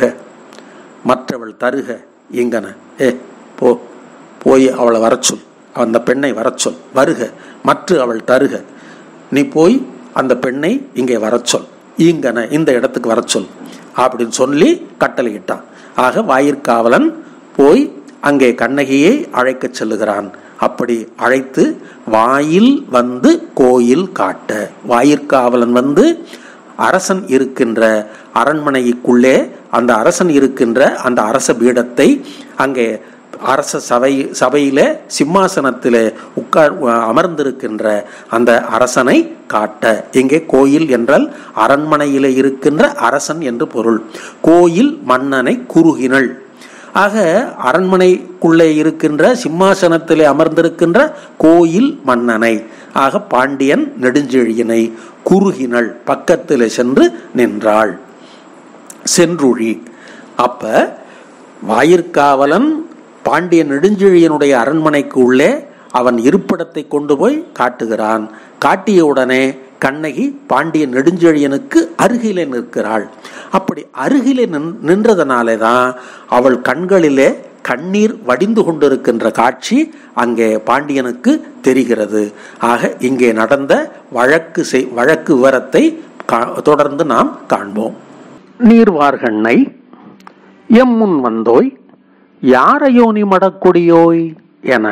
மற்றவள் தருக எங்கன, ஏ போ போய் அவளை வரச்சொல், அந்த பெண்ணை வரச்சொல், வருக மற்ற அவள் தருக, நீ போய் அந்த பெண்ணை இங்கே வரச்சொல், இங்கன இந்த இடத்துக்கு வரச்சொல் அப்படின்னு சொல்லி கட்டளையிட்டான். ஆக வாயிற்காவலன் போய் அங்கே கண்ணகியை அழைக்க செல்லுகிறான். அப்படி அழைத்து வாயில் வந்து கோயில் காட்ட, வாயிற்காவலன் வந்து அரசன் இருக்கின்ற அரண்மனைக்குள்ளே அந்த அரசன் இருக்கின்ற அந்த அரச பீடத்தை அங்கே அரச சபை சபையில சிம்மாசனத்திலே உட்கார் அமர்ந்திருக்கின்ற அந்த அரசனை காட்ட. இங்கே கோயில் என்றால் அரண்மனையிலே இருக்கின்ற அரசன் என்று பொருள். கோயில் மன்னனை குறுகினள். ஆக அரண்மனைக்குள்ளே இருக்கின்ற சிம்மாசனத்திலே அமர்ந்திருக்கின்ற கோயில் மன்னனை, ஆக பாண்டியன் நெடுஞ்செழியனை குறுகினள், பக்கத்திலே சென்று நின்றாள். சென்றுழி. அப்ப வாயிற்காவலன் பாண்டிய நெடுஞ்செழியனுடைய அரண்மனைக்கு உள்ளே அவன் இருப்பிடத்தை கொண்டு போய் காட்டுகிறான். காட்டிய உடனே கண்ணகி பாண்டிய நெடுஞ்செழியனுக்கு அருகிலே நிற்கிறாள். அப்படி அருகிலே நின்றதனாலே தான் அவள் கண்களிலே கண்ணீர் வடிந்து கொண்டிருக்கின்ற காட்சி அங்கே பாண்டியனுக்கு தெரிகிறது. ஆக இங்கே நடந்த வழக்கு வழக்கு விவரத்தை தொடர்ந்து நாம் காண்போம். நீர்வார்கண்ணை எம்முன் வந்தோய் யாரையோ நீ மடக்கொடியோய் என.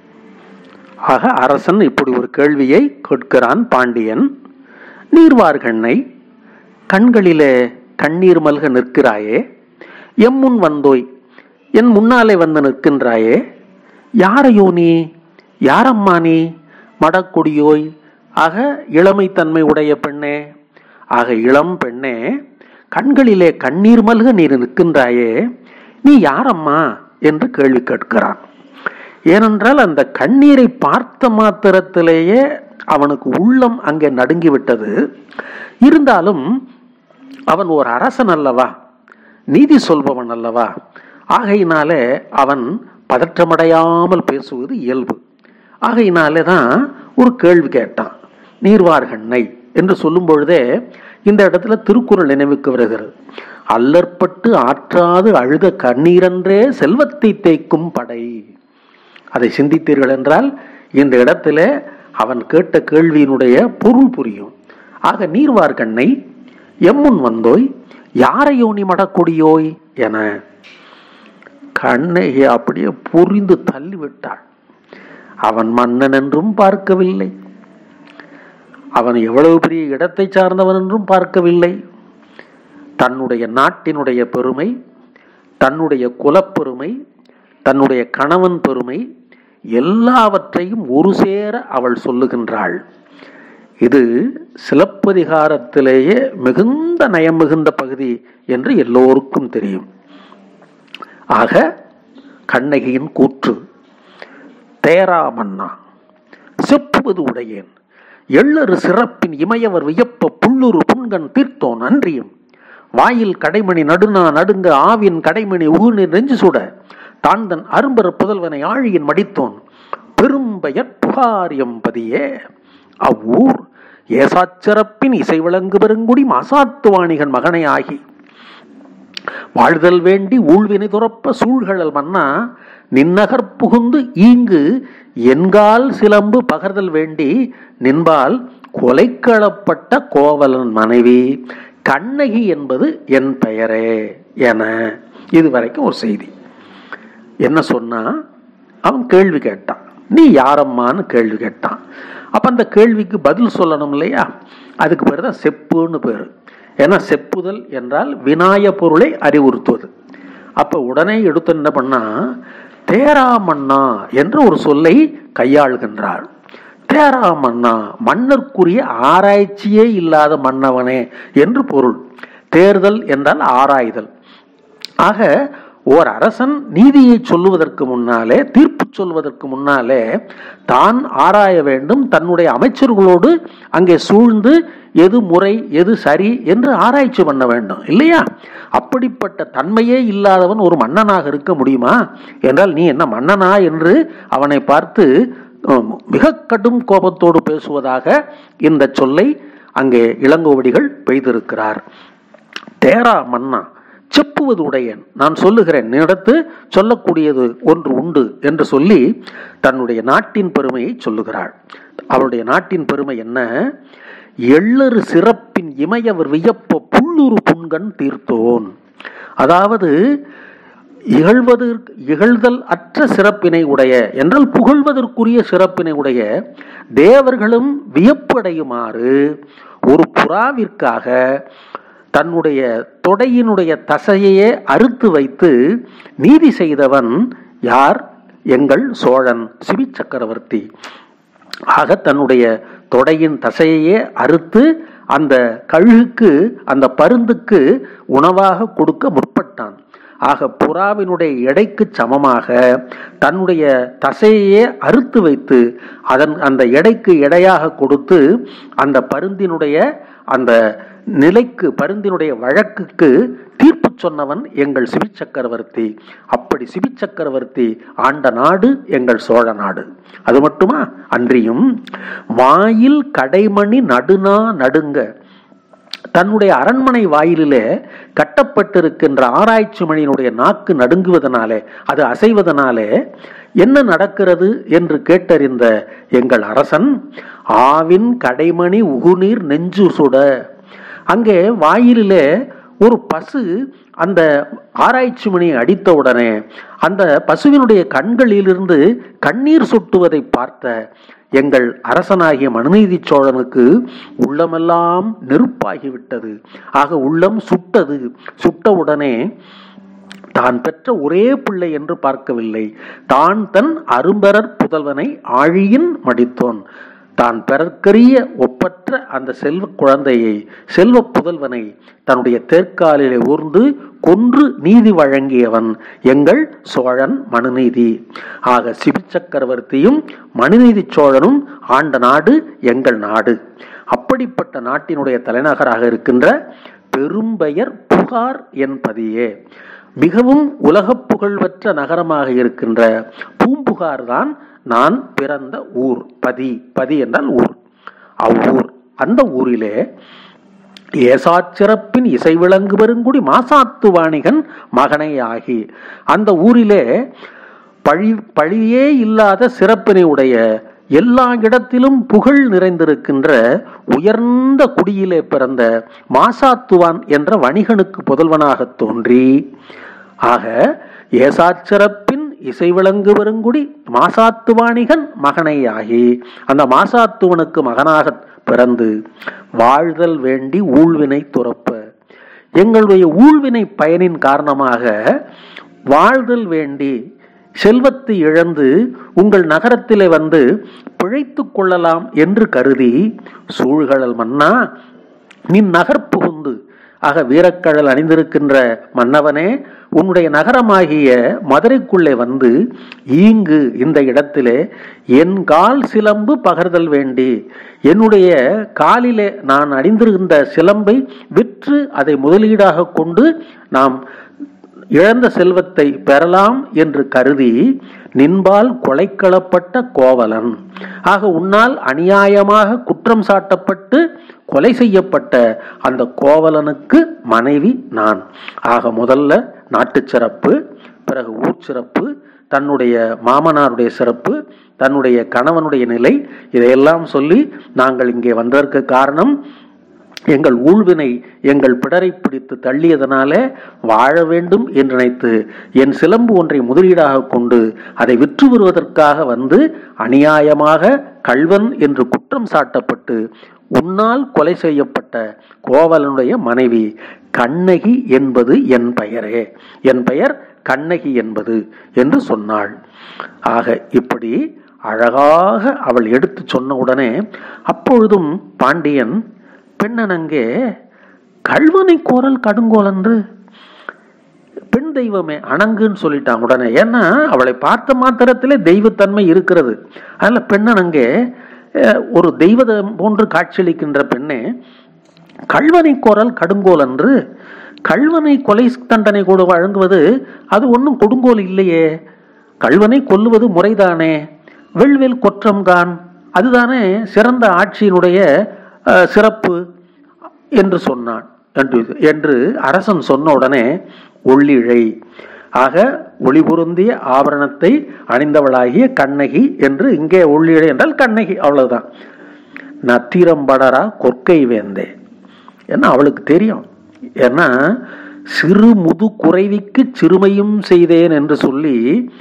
ஆக அரசன் இப்படி ஒரு கேள்வியை கேட்கிறான். பாண்டியன், நீர்வார்கண்ணை கண்களிலே கண்ணீர் மல்க நிற்கிறாயே, எம்முன் வந்தோய் என் முன்னாலே வந்து நிற்கின்றாயே, யாரையோ நீ, யாரம்மா நீ, மடக்கொடியோய், ஆக இளமை தன்மை உடைய பெண்ணே, ஆக இளம் பெண்ணே கண்களிலே கண்ணீர் மல்க நீர் நிற்கின்றாயே, நீ யாரம்மா என்று கேள்வி கேட்கிறான். ஏனென்றால் அந்த கண்ணீரை பார்த்த மாத்திரத்திலேயே அவனுக்கு உள்ளம் அங்கே நடுங்கிவிட்டது. இருந்தாலும் அவன் ஒரு அரசன் அல்லவா, நீதி சொல்பவன் அல்லவா, ஆகையினாலே அவன் பதற்றமடையாமல் பேசுவது இயல்பு. ஆகையினாலே தான் ஒரு கேள்வி கேட்டான். நீர்வார்கண்ணை என்று சொல்லும் பொழுதே இந்த இடத்துல திருக்குறள் நினைவுக்கு வருகிறது. அல்லற்பட்டு ஆற்றாது அழுத கண்ணீரன்றே செல்வத்தை தேய்க்கும் படை. அதை சிந்தித்தீர்கள் என்றால் இந்த இடத்துல அவன் கேட்ட கேள்வியினுடைய பொருள் புரியும். ஆக நீர்வார்கண்ணை எம்முன் வந்தோய் யாரையோ நீ மடக்கொடியோய் என கண்ணகி அப்படியே புரிந்து தள்ளிவிட்டாள். அவன் மன்னன் என்றும் பார்க்கவில்லை, அவன் எவ்வளவு பெரிய இடத்தை சார்ந்தவன் என்றும் பார்க்கவில்லை. தன்னுடைய நாட்டினுடைய பெருமை, தன்னுடைய குலப்பெருமை, தன்னுடைய கணவன் பெருமை எல்லாவற்றையும் ஒரு சேர அவள் சொல்லுகின்றாள். இது சிலப்பதிகாரத்திலேயே மிகுந்த நயம் மிகுந்த பகுதி என்று எல்லோருக்கும் தெரியும். ஆக கண்ணகியின் கூற்று, தேரா மன்னா செப்புவது உடையேன் எள்ளறு சிறப்பின் இமையவர் வியப்ப புள்ளுரு புண்கண் தீர்த்தோன் அன்றியும் வாயில் கடைமணி நடுநா நடுங்க ஆவின் கடைமணி உகுநீர் நெஞ்சு சுட தாழ்ந்தன் அரும்பர புதல்வனை ஆழியின் மடித்தோன் பெரும்பெயற் புகாரியம் பதியே அவ்வூர் ஏசாச்சிறப்பின் இசை விளங்கு பெருங்குடி மாசாத்துவாணிகன் மகனை ஆகி வாழ்தல் வேண்டி ஊழ்வினை துறப்ப சூழ்கழல் மன்னா நின்னகர் புகுந்து ஈங்கு என்கால் சிலம்பு பகர்தல் வேண்டி நின்பால் கொலைக்களப்பட்ட கோவலன் மனைவி கண்ணகி என்பது என் பெயரே என. இதுவரைக்கும் ஒரு செய்தி. என்ன சொன்னா, அவன் கேள்வி கேட்டான், நீ யாரம்மான்னு கேள்வி கேட்டான். அப்ப அந்த கேள்விக்கு பதில் சொல்லணும் இல்லையா? அதுக்கு பேர் தான் செப்புன்னு பேரு. ஏன்னா செப்புதல் என்றால் வினாய பொருளை அறிவுறுத்துவது. அப்ப உடனே எடுத்து என்ன பண்ணா, தேராமன்னா என்று ஒரு சொல்லை கையாளுகின்றாள். தேராமன்னா மன்னர்க்குரிய ஆராய்ச்சியே இல்லாத மன்னவனே என்று பொருள். தேர்தல் என்றால் ஆராய்தல். ஆக ஓர் அரசன் நீதியை சொல்லுவதற்கு முன்னாலே, தீர்ப்பு சொல்வதற்கு முன்னாலே தான் ஆராய வேண்டும். தன்னுடைய அமைச்சர்களோடு அங்கே சூழ்ந்து எது முறை எது சரி என்று ஆராய்ச்சி பண்ண வேண்டும் இல்லையா? அப்படிப்பட்ட தன்மையே இல்லாதவன் ஒரு மன்னனாக இருக்க முடியுமா என்றால், நீ என்ன மன்னனா என்று அவனை பார்த்து மிக கடும் கோபத்தோடு பேசுவதாக இந்த சொல்லை அங்கே இளங்கோவடிகள் பெய்திருக்கிறார். தேரா மன்னா செப்புவது உடையன், நான் சொல்லுகிறேன், நினைத்து சொல்லக்கூடியது ஒன்று உண்டு என்று சொல்லி தன்னுடைய நாட்டின் பெருமையை சொல்லுகிறாள். அவளுடைய நாட்டின் பெருமை என்ன? எள்ளறு சிறப்பின் இமையவர் வியப்ப புல்லுரு புண்கண் தீர்த்தோன். அதாவது இகழ்வது இகழ்தல் அற்ற சிறப்பினை உடைய என்றால் புகழ்வதற்குரிய சிறப்பினை உடைய தேவர்களும் வியப்படையுமாறு ஒரு புறாவிற்காக தன்னுடைய தொடையினுடைய தசையே அறுத்து வைத்து நீதி செய்தவன் யார்? எங்கள் சோழன் சிபி சக்கரவர்த்தி. ஆக தன்னுடைய தொடையின் தசையே அறுத்து அந்த கழுகுக்கு, அந்த பருந்துக்கு உணவாக கொடுக்க முற்பட்டான். ஆக புறாவினுடைய எடைக்கு சமமாக தன்னுடைய தசையே அறுத்து வைத்து அதன் அந்த எடைக்கு எடையாக கொடுத்து அந்த பருந்தினுடைய அந்த நிலைக்கு, பருந்தினுடைய வழக்குக்கு தீர்ப்பு சொன்னவன் எங்கள் சிபி சக்கரவர்த்தி. அப்படி சிபி சக்கரவர்த்தி ஆண்ட நாடு எங்கள் சோழ நாடு. அது மட்டுமா, அன்றியும் வாயில் கடைமணி நடுநா நடுங்க, தன்னுடைய அரண்மனை வாயிலே கட்டப்பட்டிருக்கின்ற ஆராய்ச்சி மணியினுடைய நாக்கு நடுங்குவதனாலே, அது அசைவதனாலே என்ன நடக்கிறது என்று கேட்டறிந்த எங்கள் அரசன் ஆவின் கடைமணி உகுநீர் நெஞ்சு சுட, அங்கே வாயிலே ஒரு பசு அந்த ஆராய்ச்சி மணியை அடித்தவுடனே அந்த பசுவினுடைய கண்களிலிருந்து கண்ணீர் சொட்டுவதை பார்த்த எங்கள் அரசனாகிய மனுநீதி சோழனுக்கு உள்ளமெல்லாம் நெருப்பாகிவிட்டது. ஆக உள்ளம் சுட்டது. சுட்டவுடனே தான் பெற்ற ஒரே பிள்ளை என்று பார்க்கவில்லை, தான் தன் அரும்பெறற் புதல்வனை ஆழியின் மடித்தோன், தான் பெறற்கரிய ஒப்பற்ற அந்த செல்வ குழந்தையை, செல்வ புதல்வனை தன்னுடைய தேர்காலிலே ஊர்ந்து கொன்று நீதி வழங்கியவன் எங்கள் சோழன் மனுநீதி. ஆக சிபி சக்கரவர்த்தியும் மனுநீதி சோழனும் ஆண்ட நாடு எங்கள் நாடு. அப்படிப்பட்ட நாட்டினுடைய தலைநகராக இருக்கின்ற பெரும்பெயர் புகார் என்பதையே, மிகவும் உலக புகழ்பெற்ற நகரமாக இருக்கின்ற பூம்புகார் தான் நான் பிறந்த ஊர். பதி, பதி என்றால் ஊர். அவ்வூர், அந்த ஊரிலே ஏசாச்சிறப்பின் இசை விளங்கு பெருங்குடி மாசாத்து வாணிகன் மகனை ஆகி, அந்த ஊரிலே பழி பழியே இல்லாத சிறப்பினை உடைய, எல்லா இடத்திலும் புகழ் நிறைந்திருக்கின்ற உயர்ந்த குடியிலே பிறந்த மாசாத்துவான் என்ற வணிகனுக்கு புதல்வனாக தோன்றி, ஆக ஏசாச்சிறப்பின் இசை விளங்கு பெருங்குடி மாசாத்து வாணிகன் மகனை ஆகி அந்த மாசாத்துவனுக்கு மகனாக பிறந்து வாழ்தல் வேண்டி ஊழ்வினை துறப்ப, எங்களுடைய ஊழ்வினை பயனின் காரணமாக வாழ்தல் வேண்டி செல்வத்தை இழந்து உங்கள் நகரத்திலே வந்து பிழைத்து கொள்ளலாம் என்று கருதி சூழ்கழல் மன்னா நின் நகர் புகுந்து, ஆக வீரக்கழல் அணிந்திருக்கின்ற மன்னவனே, உன்னுடைய நகரமாகிய மதுரைக்குள்ளே வந்து ஈங்கு இந்த இடத்திலே என் கால் சிலம்பு பகர்தல் வேண்டி, என்னுடைய காலிலே நான் அணிந்திருந்த சிலம்பை விற்று அதை முதலீடாக கொண்டு நாம் இழந்த செல்வத்தை பெறலாம் என்று கருதி நின்பால் கொலைக்களப்பட்ட கோவலன். ஆக உன்னால் அநியாயமாக குற்றம் சாட்டப்பட்டு கொலை செய்யப்பட்ட அந்த கோவலனுக்கு மனைவி நான். ஆக முதல்ல நாட்டு சிறப்பு, பிறகு ஊர் சிறப்பு, தன்னுடைய மாமனாருடைய சிறப்பு, தன்னுடைய கணவனுடைய நிலை, இதையெல்லாம் சொல்லி நாங்கள் இங்கே வந்ததற்கு காரணம் எங்கள் ஊழ்வினை எங்கள் பிடரை பிடித்து தள்ளியதனாலே வாழ வேண்டும் என்று நினைத்து என் சிலம்பு ஒன்றை முதலீடாக கொண்டு அதை விற்று வருவதற்காக வந்து அநியாயமாக கள்வன் என்று குற்றம் சாட்டப்பட்டு உன்னால் கொலை செய்யப்பட்ட கோவலனுடைய மனைவி கண்ணகி என்பது என் பெயரே, என் பெயர் கண்ணகி என்பது என்று சொன்னாள். ஆக இப்படி அழகாக அவள் எடுத்து சொன்ன உடனே அப்பொழுதும் பாண்டியன் பெண்ணனங்கே கள்வனை கோரல் கடுங்கோலன்று பெண் தெய்வமே அணங்குன்னு சொல்லிட்டான் உடனே. ஏன்னா அவளை பார்த்த மாத்திரத்திலே தெய்வத்தன்மை இருக்கிறது. அதனால பெண்ணனங்கே ஒரு தெய்வம் போன்று காட்சியளிக்கின்ற பெண்ணே கள்வனை கோரல் கடுங்கோலன்று, கள்வனை கொலை தண்டனை கூட வழங்குவது அது ஒன்றும் கொடுங்கோல் இல்லையே, கள்வனை கொல்லுவது முறைதானே, வெள்வேல் கொற்றம்கான் அதுதானே சிறந்த ஆட்சியினுடைய சிறப்பு என்று சொன்னான் என்று அரசன் சொன்ன உடனே ஒள்ளிழை, ஆக ஒளி பொருந்திய ஆபரணத்தை அணிந்தவளாகிய கண்ணகி என்று இங்கே ஒள்ளிழை என்றால் கண்ணகி, அவ்வளவுதான். நத்திரம்படரா கொற்கை வேந்தே, ஏன்னா அவளுக்கு தெரியும். ஏன்னா சிறு முது குறைவிக்கு சிறுமையும் செய்தேன் என்று சொல்லி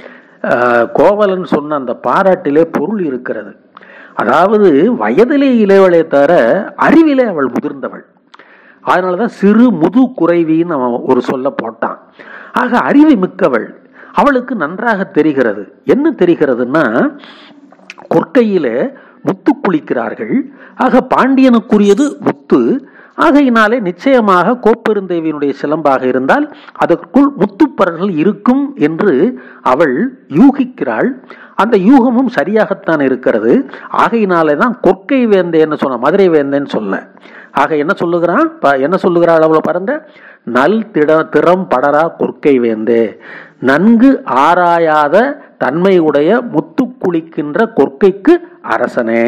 கோவலன் சொன்ன அந்த பாராட்டிலே பொருள் இருக்கிறது. அதாவது வயதிலே இளையவளே தவிர அறிவிலே அவள் முதிர்ந்தவள். அதனாலதான் சிறு முது குறைவின்னு அவன் ஒரு சொல்ல போட்டான். ஆக அறிவை மிக்கவள், அவளுக்கு நன்றாக தெரிகிறது. என்ன தெரிகிறதுன்னா கொற்கையில முத்து குளிக்கிறார்கள். ஆக பாண்டியனுக்குரியது முத்து. ஆகையினாலே நிச்சயமாக கோப்பெருந்தேவியினுடைய சிலம்பாக இருந்தால் அதற்குள் முத்துப்பரல்கள் இருக்கும் என்று அவள் யூகிக்கிறாள். அந்த யூகமும் சரியாகத்தான் இருக்கிறது. ஆகையினாலே தான் கொற்கை வேந்தேன்னு சொன்ன, மதுரை வேந்தேன்னு சொல்ல. ஆக என்ன சொல்லுகிறான், என்ன சொல்லுகிறாள் அவ்வளவு பாருங்க, நல் திட திறம் படரா கொற்கை வேந்தே, நன்கு ஆராயாத தன்மையுடைய முத்து குளிக்கின்ற கொற்கைக்கு அரசனே,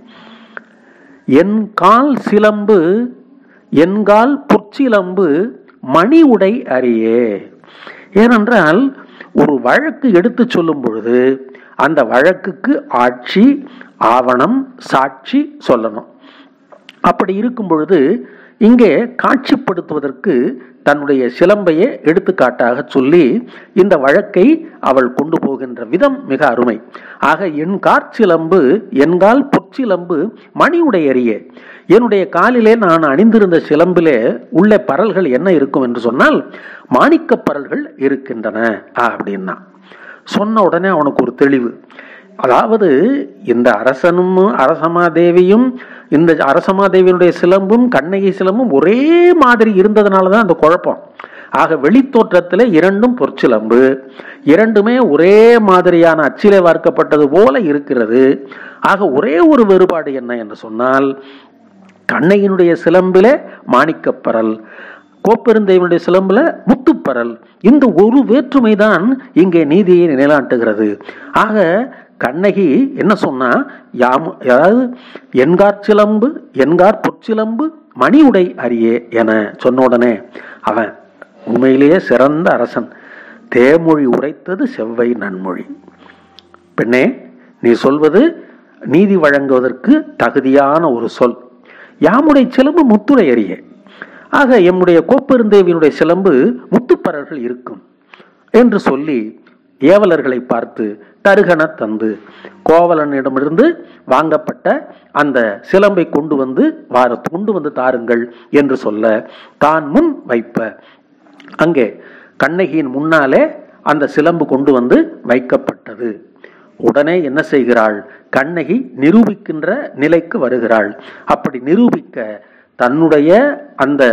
என் கால் சிலம்பு என்கால் பொற்சிலம்பு மணி உடை அறியே. ஏனென்றால் ஒரு வழக்கு எடுத்து சொல்லும் பொழுது அந்த வழக்குக்கு ஆட்சி, ஆவணம், சாட்சி சொல்லணும். அப்படி இருக்கும் பொழுது இங்கே காட்சிப்படுத்துவதற்கு தன்னுடைய சிலம்பையே எடுத்துக்காட்டாக சொல்லி இந்த வழக்கை அவள் கொண்டு போகின்ற விதம் மிக அருமை. ஆக என் காற்சிலம்பு என்கால் பொற்சிலம்பு மணியுடையறியே, என்னுடைய காலிலே நான் அணிந்திருந்த சிலம்பிலே உள்ள பரல்கள் என்ன இருக்கும் என்று சொன்னால் மாணிக்க பரல்கள் இருக்கின்றன அப்படின்னா சொன்ன உடனே அவனுக்கு ஒரு தெளிவு. அதாவது இந்த அரசனும் அரசமாதேவியும் இந்த அரசமாதேவியினுடைய சிலம்பும் கண்ணகி சிலம்பும் ஒரே மாதிரி இருந்ததுனாலதான் அந்த குழப்பம். ஆக வெளித்தோற்றத்திலே இரண்டும் பொற்சிலம்பு, இரண்டுமே ஒரே மாதிரியான அச்சிலே வார்க்கப்பட்டது போல இருக்கிறது. ஆக ஒரே ஒரு வேறுபாடு என்ன என்று சொன்னால் கண்ணகியினுடைய சிலம்பிலே மாணிக்கப்பரல், கோப்பெருந்தேவனுடைய சிலம்புல முத்துப்பரல். இந்த ஒரு வேற்றுமைதான் இங்கே நீதியை நிலைநாட்டுகிறது. ஆக கண்ணகி என்ன சொன்னா, யாம் அதாவது என்கார் சிலம்பு என்கார் பொற்சிலம்பு மணி உடை அறியே என சொன்ன உடனே அவன் உண்மையிலேயே சிறந்த அரசன். தேமொழி உரைத்தது செவ்வை நன்மொழி. பெண்ணே, நீ சொல்வது நீதி வழங்குவதற்கு தகுதியான ஒரு சொல். யாமுடைய சிலம்பு முத்துடை அறியே, ஆக எம்முடைய கோப்பெருந்தேவியினுடைய சிலம்பு முத்துப்பரல்கள் இருக்கும் என்று சொல்லி ஏவலர்களை பார்த்து தருகன தந்து கோவலனிடமிருந்து வாங்கப்பட்ட அந்த சிலம்பை கொண்டு வந்து வார கொண்டு வந்து தாருங்கள் என்று சொல்ல தான் முன் வைப்ப அங்கே கண்ணகியின் முன்னாலே அந்த சிலம்பு கொண்டு வந்து வைக்கப்பட்டது. உடனே என்ன செய்கிறாள், கண்ணகி நிரூபிக்கின்ற நிலைக்கு வருகிறாள். அப்படி நிரூபிக்க தன்னுடைய அந்த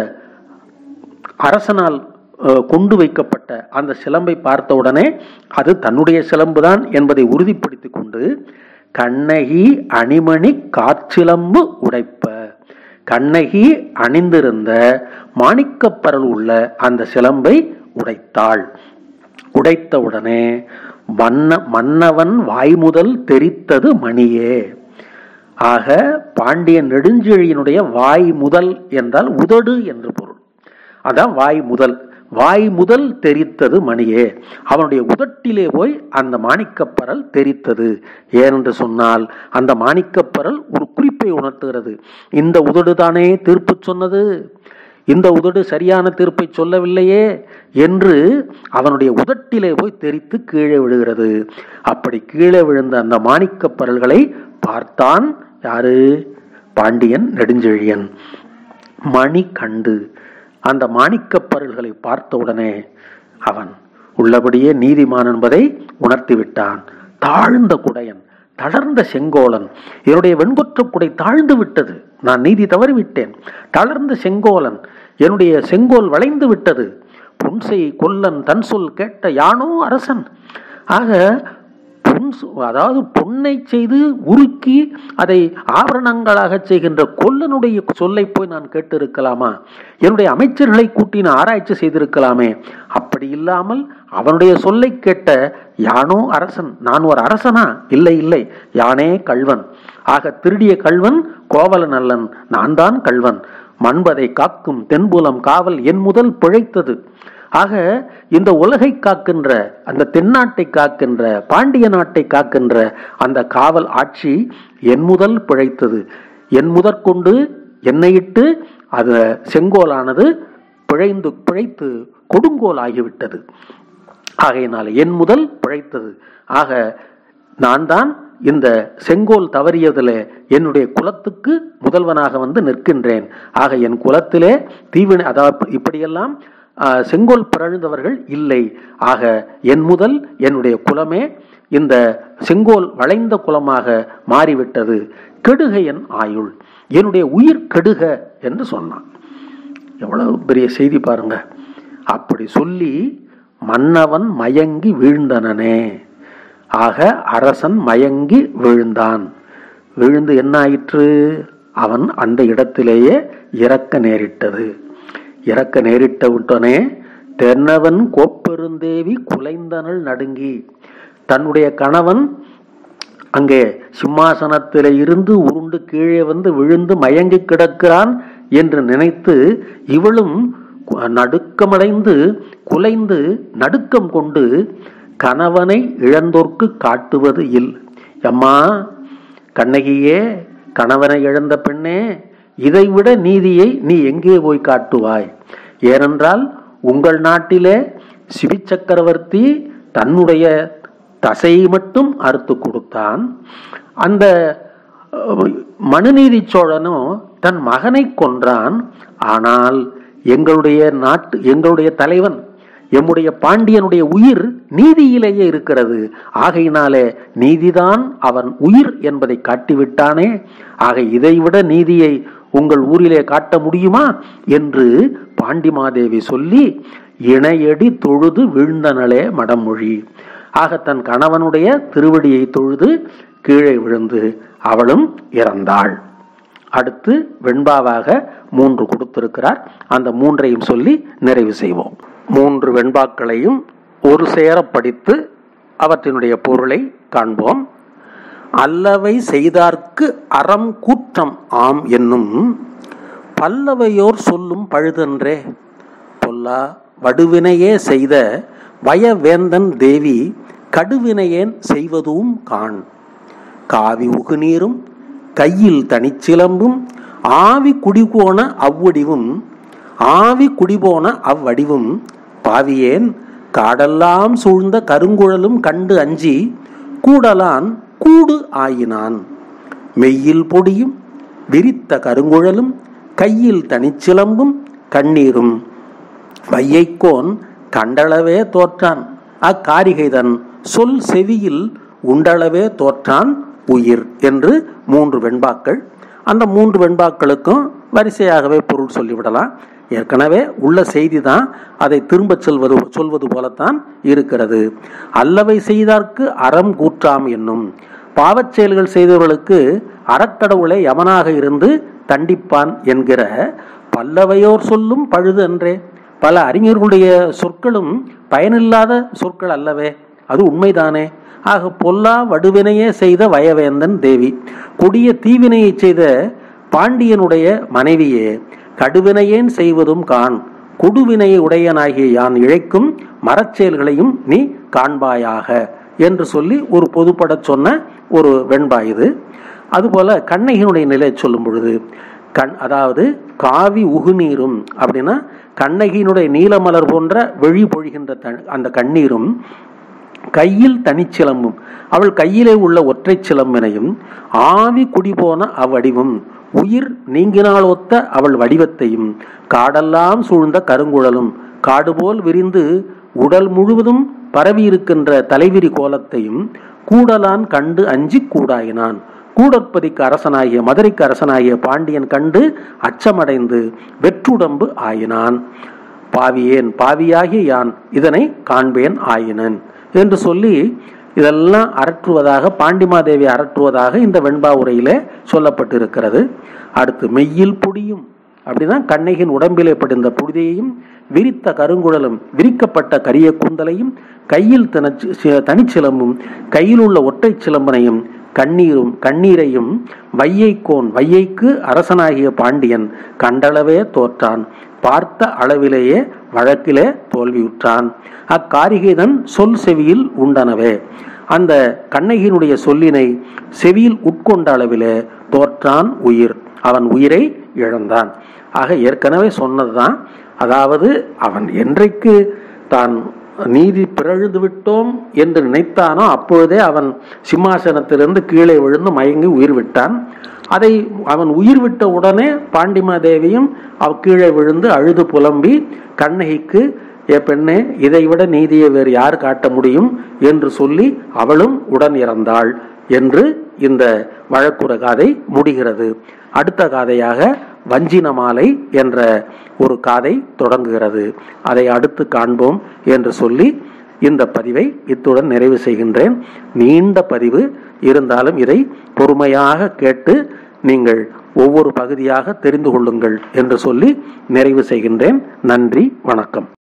அரசனால் கொண்டு வைக்கப்பட்ட அந்த சிலம்பை பார்த்த உடனே அது தன்னுடைய சிலம்புதான் என்பதை உறுதிப்படுத்திக் கொண்டு கண்ணகி அணிமணி காற்சிலம்பு உடைப்ப, கண்ணகி அணிந்திருந்த மாணிக்கப்பரல் உள்ள அந்த சிலம்பை உடைத்தாள். உடைத்தவுடனே மன்ன மன்னவன் வாய் முதல் தெரித்தது மணியே. ஆக பாண்டியன் நெடுஞ்செழியனுடைய வாய் முதல் என்றால் உதடு என்று பொருள். அதான் வாய் முதல். வாய் முதல் தெரித்தது மணியே. அவனுடைய உதட்டிலே போய் அந்த மாணிக்கப்பரல் தெரித்தது. ஏனென்று சொன்னால் அந்த மாணிக்கப்பரல் ஒரு குறிப்பை உணர்த்துகிறது. இந்த உதடு தானே தீர்ப்பு சொன்னது, இந்த உதடு சரியான தீர்ப்பை சொல்லவில்லையே என்று அவனுடைய உதட்டிலே போய் தெரித்து கீழே விழுகிறது. அப்படி கீழே விழுந்த அந்த மாணிக்கப்பரல்களை பார்த்தான் யாரு? பாண்டியன் நெடுஞ்செழியன். மணி கண்டு அந்த மாணிக்கப்பரல்களை பார்த்தவுடனே அவன் உள்ளபடியே நீதிமான் என்பதை உணர்த்திவிட்டான். தாழ்ந்த குடையன், தளர்ந்த செங்கோலன், என்னுடைய வெண்கொற்ற குடை தாழ்ந்து விட்டது, நான் நீதி தவறிவிட்டேன். தளர்ந்த செங்கோலன், என்னுடைய செங்கோல் வளைந்து விட்டது. புன்சை கொல்லன் தன் சொல் கேட்ட யானோ அரசன். ஆக அதாவது பொன்னை செய்து உருக்கி அதை ஆபரணங்களாக செய்கின்ற கொல்லனுடைய சொல்லை போய் நான் கேட்டு இருக்கலாமா? என்னுடைய அமைச்சர்களை கூட்டி நான் ஆராய்ச்சி செய்திருக்கலாமே. அப்படி இல்லாமல் அவனுடைய சொல்லை கேட்ட யானோ அரசன். நான் ஒரு அரசனா? இல்லை இல்லை, யானே கள்வன். ஆக திருடிய கள்வன் கோவலன் அல்லன், நான் தான் கள்வன். மண்பதை காக்கும் தென்புலம் காவல் என் முதல் பிழைத்தது. ஆக இந்த உலகை காக்கின்ற, அந்த தென்னாட்டை காக்கின்ற, பாண்டிய நாட்டை காக்கின்ற அந்த காவல் ஆட்சி என் முதல் பிழைத்தது. என் முதற்கொண்டு என்னையிட்டு அது செங்கோலானது பிழைந்து பிழைத்து கொடுங்கோல் ஆகிவிட்டது. ஆகையினால என் முதல் பிழைத்தது. ஆக நான் தான் இந்த செங்கோல் தவறியதில் என்னுடைய குலத்துக்கு முதல்வனாக வந்து நிற்கின்றேன். ஆக என் குலத்திலே தீவினை, அதாவது இப்படியெல்லாம் செங்கோல் பிறழ்ந்தவர்கள் இல்லை. ஆக என் முதல் என்னுடைய குலமே இந்த செங்கோல் வளைந்த குலமாக மாறிவிட்டது. கெடுக என் ஆயுள், என்னுடைய உயிர் கெடுக என்று சொன்னான். எவ்வளவு பெரிய செய்தி பாருங்க. அப்படி சொல்லி மன்னவன் மயங்கி வீழ்ந்தனனே. ஆக அரசன் மயங்கி விழுந்தான். விழுந்து என்ன ஆயிற்று? அவன் அந்த இடத்திலேயே இறக்க நேரிட்டது. இறக்க நேரிட்ட விட்டனே தென்னவன் கோப்பெருந்தேவி குலைந்தனள் நடுங்கி. தன்னுடைய கணவன் அங்கே சிம்மாசனத்திலே இருந்து உருண்டு கீழே வந்து விழுந்து மயங்கி கிடக்கிறான் என்று நினைத்து இவளும் நடுக்கமடைந்து குலைந்து நடுக்கம் கொண்டு கணவனை இழந்தோர்க்கு காட்டுவது இல். அம்மா கண்ணகியே, கணவனை இழந்த பெண்ணே, இதைவிட நீதியை நீ எங்கே போய் காட்டுவாய்? ஏனென்றால் உங்கள் நாட்டிலே சிவி சக்கரவர்த்தி தன்னுடைய தசையை மட்டும் அறுத்து கொடுத்தான். அந்த மனுநீதி சோழனும் தன் மகனை கொன்றான். ஆனால் எங்களுடைய நாட்டு எங்களுடைய தலைவன் எம்முடைய பாண்டியனுடைய உயிர் நீதியிலேயே இருக்கிறது. ஆகையினாலே நீதிதான் அவன் உயிர் என்பதை காட்டிவிட்டானே. ஆக இதைவிட நீதியை உங்கள் ஊரிலே காட்ட முடியுமா என்று பாண்டிமாதேவி சொல்லி இணையடி தொழுது வீழ்ந்தனளே மடமொழி. ஆக தன் கணவனுடைய திருவடியை தொழுது கீழே விழுந்து அவளும் இறந்தாள். அடுத்து வெண்பாவாக மூன்று கொடுத்திருக்கிறார். அந்த மூன்றையும் சொல்லி நிறைவு செய்வோம். மூன்று வெண்பாக்களையும் ஒரு சேர படித்து அவற்றினுடைய பொருளை காண்போம். அல்லவை செய்தார்க்கு அறம் கூற்றம் ஆம் என்னும் பல்லவையோர் சொல்லும் பழுதன்றே. பொல்லா வடுவினையே செய்த வயவேந்தன் தேவி கடுவினையேன் செய்வதும் காண். காவி உகுநீரும் கையில் தனிச்சிலம்பும் ஆவி குடிபோன அவ்வடிவும் ஆவி குடிபோன அவ்வடிவும் பாவியேன் காடெல்லாம் சூழ்ந்த கருங்குழலும் கண்டு அஞ்சி கூடலான் கூடு ஆயினான். மெய்யில் பொடியும் விரித்த கருங்குழலும் கையில் தனிச்சிலம்பும் கண்ணீரும் வையைக்கோன் கண்டளவே தோற்றான். அக்காரிகைதன் சொல் செவியில் உண்டளவே தோற்றான் உயிர் என்று மூன்று வெண்பாக்கள். அந்த மூன்று வெண்பாக்களுக்கும் வரிசையாகவே பொருள் சொல்லிவிடலாம். ஏற்கனவே உள்ள செய்தி தான், அதை திரும்ப சொல்வது சொல்வது போலத்தான் இருக்கிறது. அல்லவை செய்தார்க்கு அறம் கூற்றாம் என்னும் பாவச் செயல்கள் செய்தவர்களுக்கு அறக்கடவுளை யமனாக இருந்து தண்டிப்பான் என்கிற பல்லவையோர் சொல்லும் பழுது அன்றே. பல அறிஞர்களுடைய சொற்களும் பயனில்லாத சொற்கள் அல்லவே, அது உண்மைதானே. ஆக பொல்லா வடுவினையே செய்த வயவேந்தன் தேவி, கொடிய தீவினையை செய்த பாண்டியனுடைய மனைவியே, கடுவினையேன் செய்வதும் கான், கொடுவினை உடையனாகிய யான் இழைக்கும் மரச்செயல்களையும் நீ காண்பாயாக என்று சொல்லி ஒரு பொதுப்பட சொன்ன ஒரு வெண்பா இது. அதுபோல கண்ணகியினுடைய நிலை சொல்லும் பொழுது கண் அதாவது காவி உகுநீரும் அப்படின்னா கண்ணகியினுடைய நீலமலர் போன்ற வெளி பொழிகின்ற அந்த கண்ணீரும், கையில் தனிச்சிலம்பும், அவள் கையிலே உள்ள ஒற்றை சிலம்பினையும், ஆவி குடிபோன அவ்வடிவும், உயிர் நீங்கினால் ஒத்த அவள் வடிவத்தையும், காடெல்லாம் சூழ்ந்த கருங்குழலும், காடுபோல் விரிந்து உடல் முழுவதும் பரவி இருக்கின்ற தலைவிரி கோலத்தையும் கூடலான் கண்டு அஞ்சி கூடாயினான், கூடற்பதிக்கு அரசனாகிய மதுரைக்கு அரசனாகிய பாண்டியன் கண்டு அச்சமடைந்து வெற்றுடம்பு ஆயினான். பாவியேன் பாவியாகிய யான் இதனை காண்பேன் ஆயினன் என்று சொல்லி இதெல்லாம் அரற்றுவதாக, பாண்டிமாதேவி அரற்றுவதாக இந்த வெண்பா உரையிலே சொல்லப்பட்டிருக்கிறது. அடுத்து மெய்யில் புடியும் அப்படின்னா கண்ணகியின் உடம்பிலே படிந்த புழுதியையும், விரித்த கருங்குழலும், விரிக்கப்பட்ட கரிய கூந்தலையும், கையில் தனிச்சிலம்பும், கையில் உள்ள ஒற்றை சிலம்பனையும், கண்ணீரும் கண்ணீரையும், வையைக்கோன் வையைக்கு அரசனாகிய பாண்டியன் கண்டளவே தோற்றான், பார்த்த அளவிலேயே வழக்கிலே தோல்வியுற்றான். அக்காரிகைதன் சொல் செவியில் உண்டனவே, அந்த கண்ணகியினுடைய சொல்லினை செவியில் உட்கொண்ட அளவிலே தோற்றான் உயிர், அவன் உயிரை இழந்தான். ஆக ஏற்கனவே சொன்னதுதான். அதாவது அவன் என்றைக்கு தான் நீதி பிறழ்ந்து விட்டோம் என்று நினைத்தானோ அப்பொழுதே அவன் சிம்மாசனத்திலிருந்து கீழே விழுந்து மயங்கி உயிர் விட்டான். அதை அவன் உயிர் விட்ட உடனே பாண்டிமாதேவியும் அவ கீழே விழுந்து அழுது புலம்பி கண்ணகிக்கு, ஏ பெண்ணே, இதைவிட நீதியை வேறு யார் காட்ட முடியும் என்று சொல்லி அவளும் உடன் இறந்தாள் என்று இந்த வழக்குற காதை முடிகிறது. அடுத்த காதையாக வஞ்சின மாலை என்ற ஒரு காதை தொடங்குகிறது. அதை அடுத்து காண்போம் என்று சொல்லி இந்த பதிவை இத்துடன் நிறைவு செய்கின்றேன். நீண்ட பதிவு இருந்தாலும் இதை பொறுமையாக கேட்டு நீங்கள் ஒவ்வொரு பகுதியாக தெரிந்து கொள்ளுங்கள் என்று சொல்லி நிறைவு செய்கின்றேன். நன்றி, வணக்கம்.